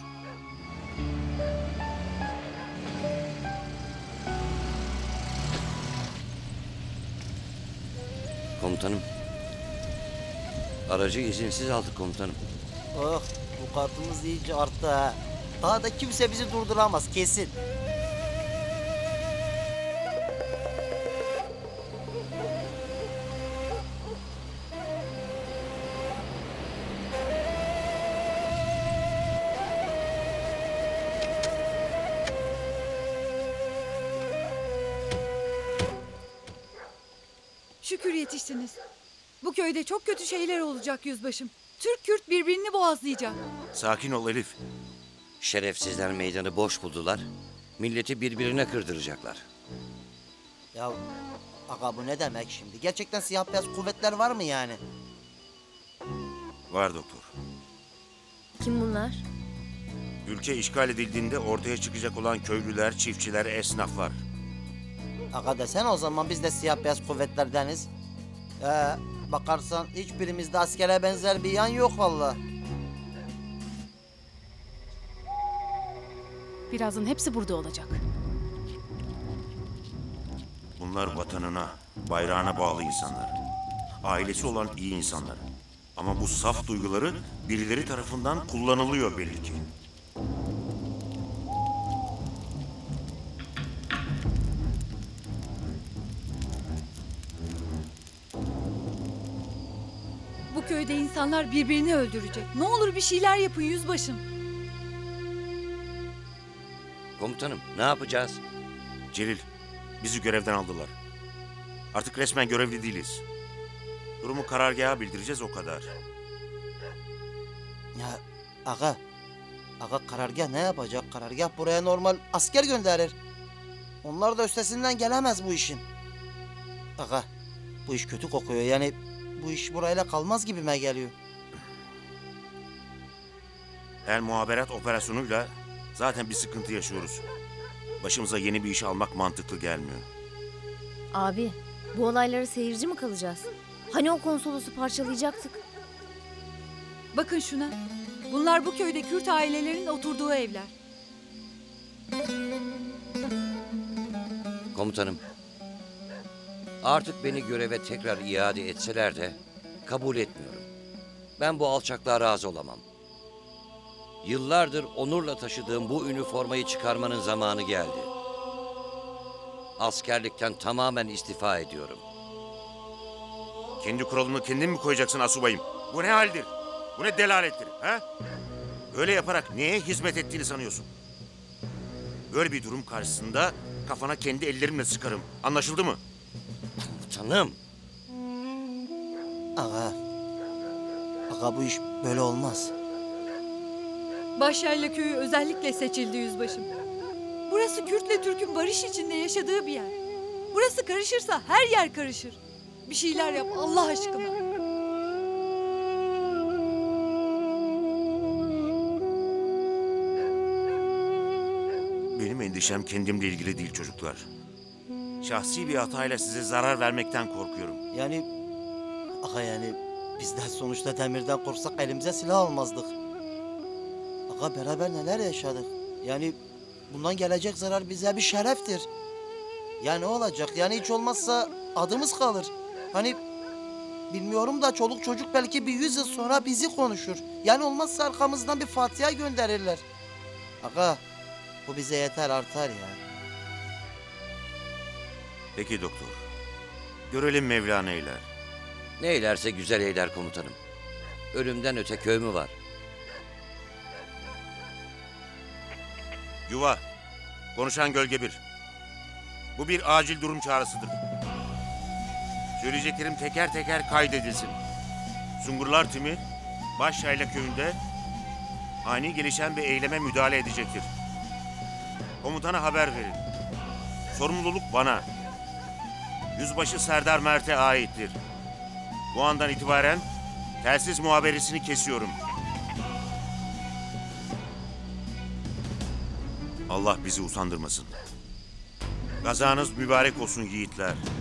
Komutanım. Aracı izinsiz aldık komutanım. Oh, bu kartımız iyice arttı ha. Daha da kimse bizi durduramaz kesin. Şükür yetiştiniz. Bu köyde çok kötü şeyler olacak yüzbaşım. Türk-Kürt birbirini boğazlayacak. Sakin ol Elif. Şerefsizler meydanı boş buldular. Milleti birbirine kırdıracaklar. Ya aga bu ne demek şimdi? Gerçekten siyah beyaz kuvvetler var mı yani? Var doktor. Kim bunlar? Ülke işgal edildiğinde ortaya çıkacak olan köylüler, çiftçiler, esnaf var. Aga desene o zaman biz de siyah beyaz kuvvetlerdeniz. Bakarsan hiçbirimizde askere benzer bir yan yok vallahi. Birazdan hepsi burada olacak. Bunlar vatanına, bayrağına bağlı insanlar. Ailesi olan iyi insanlar. Ama bu saf duyguları birileri tarafından kullanılıyor belli ki. Bu köyde insanlar birbirini öldürecek. Ne olur bir şeyler yapın yüzbaşım. Komutanım ne yapacağız? Celil, bizi görevden aldılar. Artık resmen görevli değiliz. Durumu karargaha bildireceğiz o kadar. Ya aga karargah ne yapacak? Karargah buraya normal asker gönderir. Onlar da üstesinden gelemez bu işin. Aga bu iş kötü kokuyor yani bu iş burayla kalmaz gibime geliyor. El muhaberat operasyonuyla zaten bir sıkıntı yaşıyoruz. Başımıza yeni bir iş almak mantıklı gelmiyor. Abi, bu olaylara seyirci mi kalacağız? Hani o konsolosu parçalayacaktık? Bakın şuna. Bunlar bu köyde Kürt ailelerin oturduğu evler. Komutanım. Artık beni göreve tekrar iade etseler de kabul etmiyorum. Ben bu alçaklığa razı olamam. Yıllardır onurla taşıdığım bu üniformayı çıkarmanın zamanı geldi. Askerlikten tamamen istifa ediyorum. Kendi kuralını kendin mi koyacaksın asubayım? Bu ne haldir? Bu ne delalettir? Ha? Öyle yaparak neye hizmet ettiğini sanıyorsun? Böyle bir durum karşısında kafana kendi ellerimle sıkarım. Anlaşıldı mı? Komutanım. Aga bu iş böyle olmaz. Başyayla köyü özellikle seçildi yüzbaşım. Burası Kürt'le Türk'ün barış içinde yaşadığı bir yer. Burası karışırsa her yer karışır. Bir şeyler yap Allah aşkına. Benim endişem kendimle ilgili değil çocuklar. Şahsi bir hatayla size zarar vermekten korkuyorum. Yani biz de sonuçta demirden korksak elimize silah almazdık. Aga beraber neler yaşadık. Yani bundan gelecek zarar bize bir şereftir. Ya ne olacak? Yani hiç olmazsa adımız kalır. Hani bilmiyorum da çoluk çocuk belki bir 100 yıl sonra bizi konuşur. Yani olmazsa arkamızdan bir Fatiha gönderirler. Aga bu bize yeter artar ya. Peki doktor. Görelim Mevla neyler. Ne eylerse güzel eyler komutanım. ölümden öte köy mü var? Yuva. Konuşan Gölge 1. Bu bir acil durum çağrısıdır. Söyleyeceklerim teker teker kaydedilsin. Sungurlar timi Başyayla köyünde ani gelişen bir eyleme müdahale edecektir. Komutana haber verin. Sorumluluk bana. Yüzbaşı Serdar Mert'e aittir. Bu andan itibaren telsiz muhaberesini kesiyorum. Allah bizi utandırmasın. Gazanız mübarek olsun yiğitler.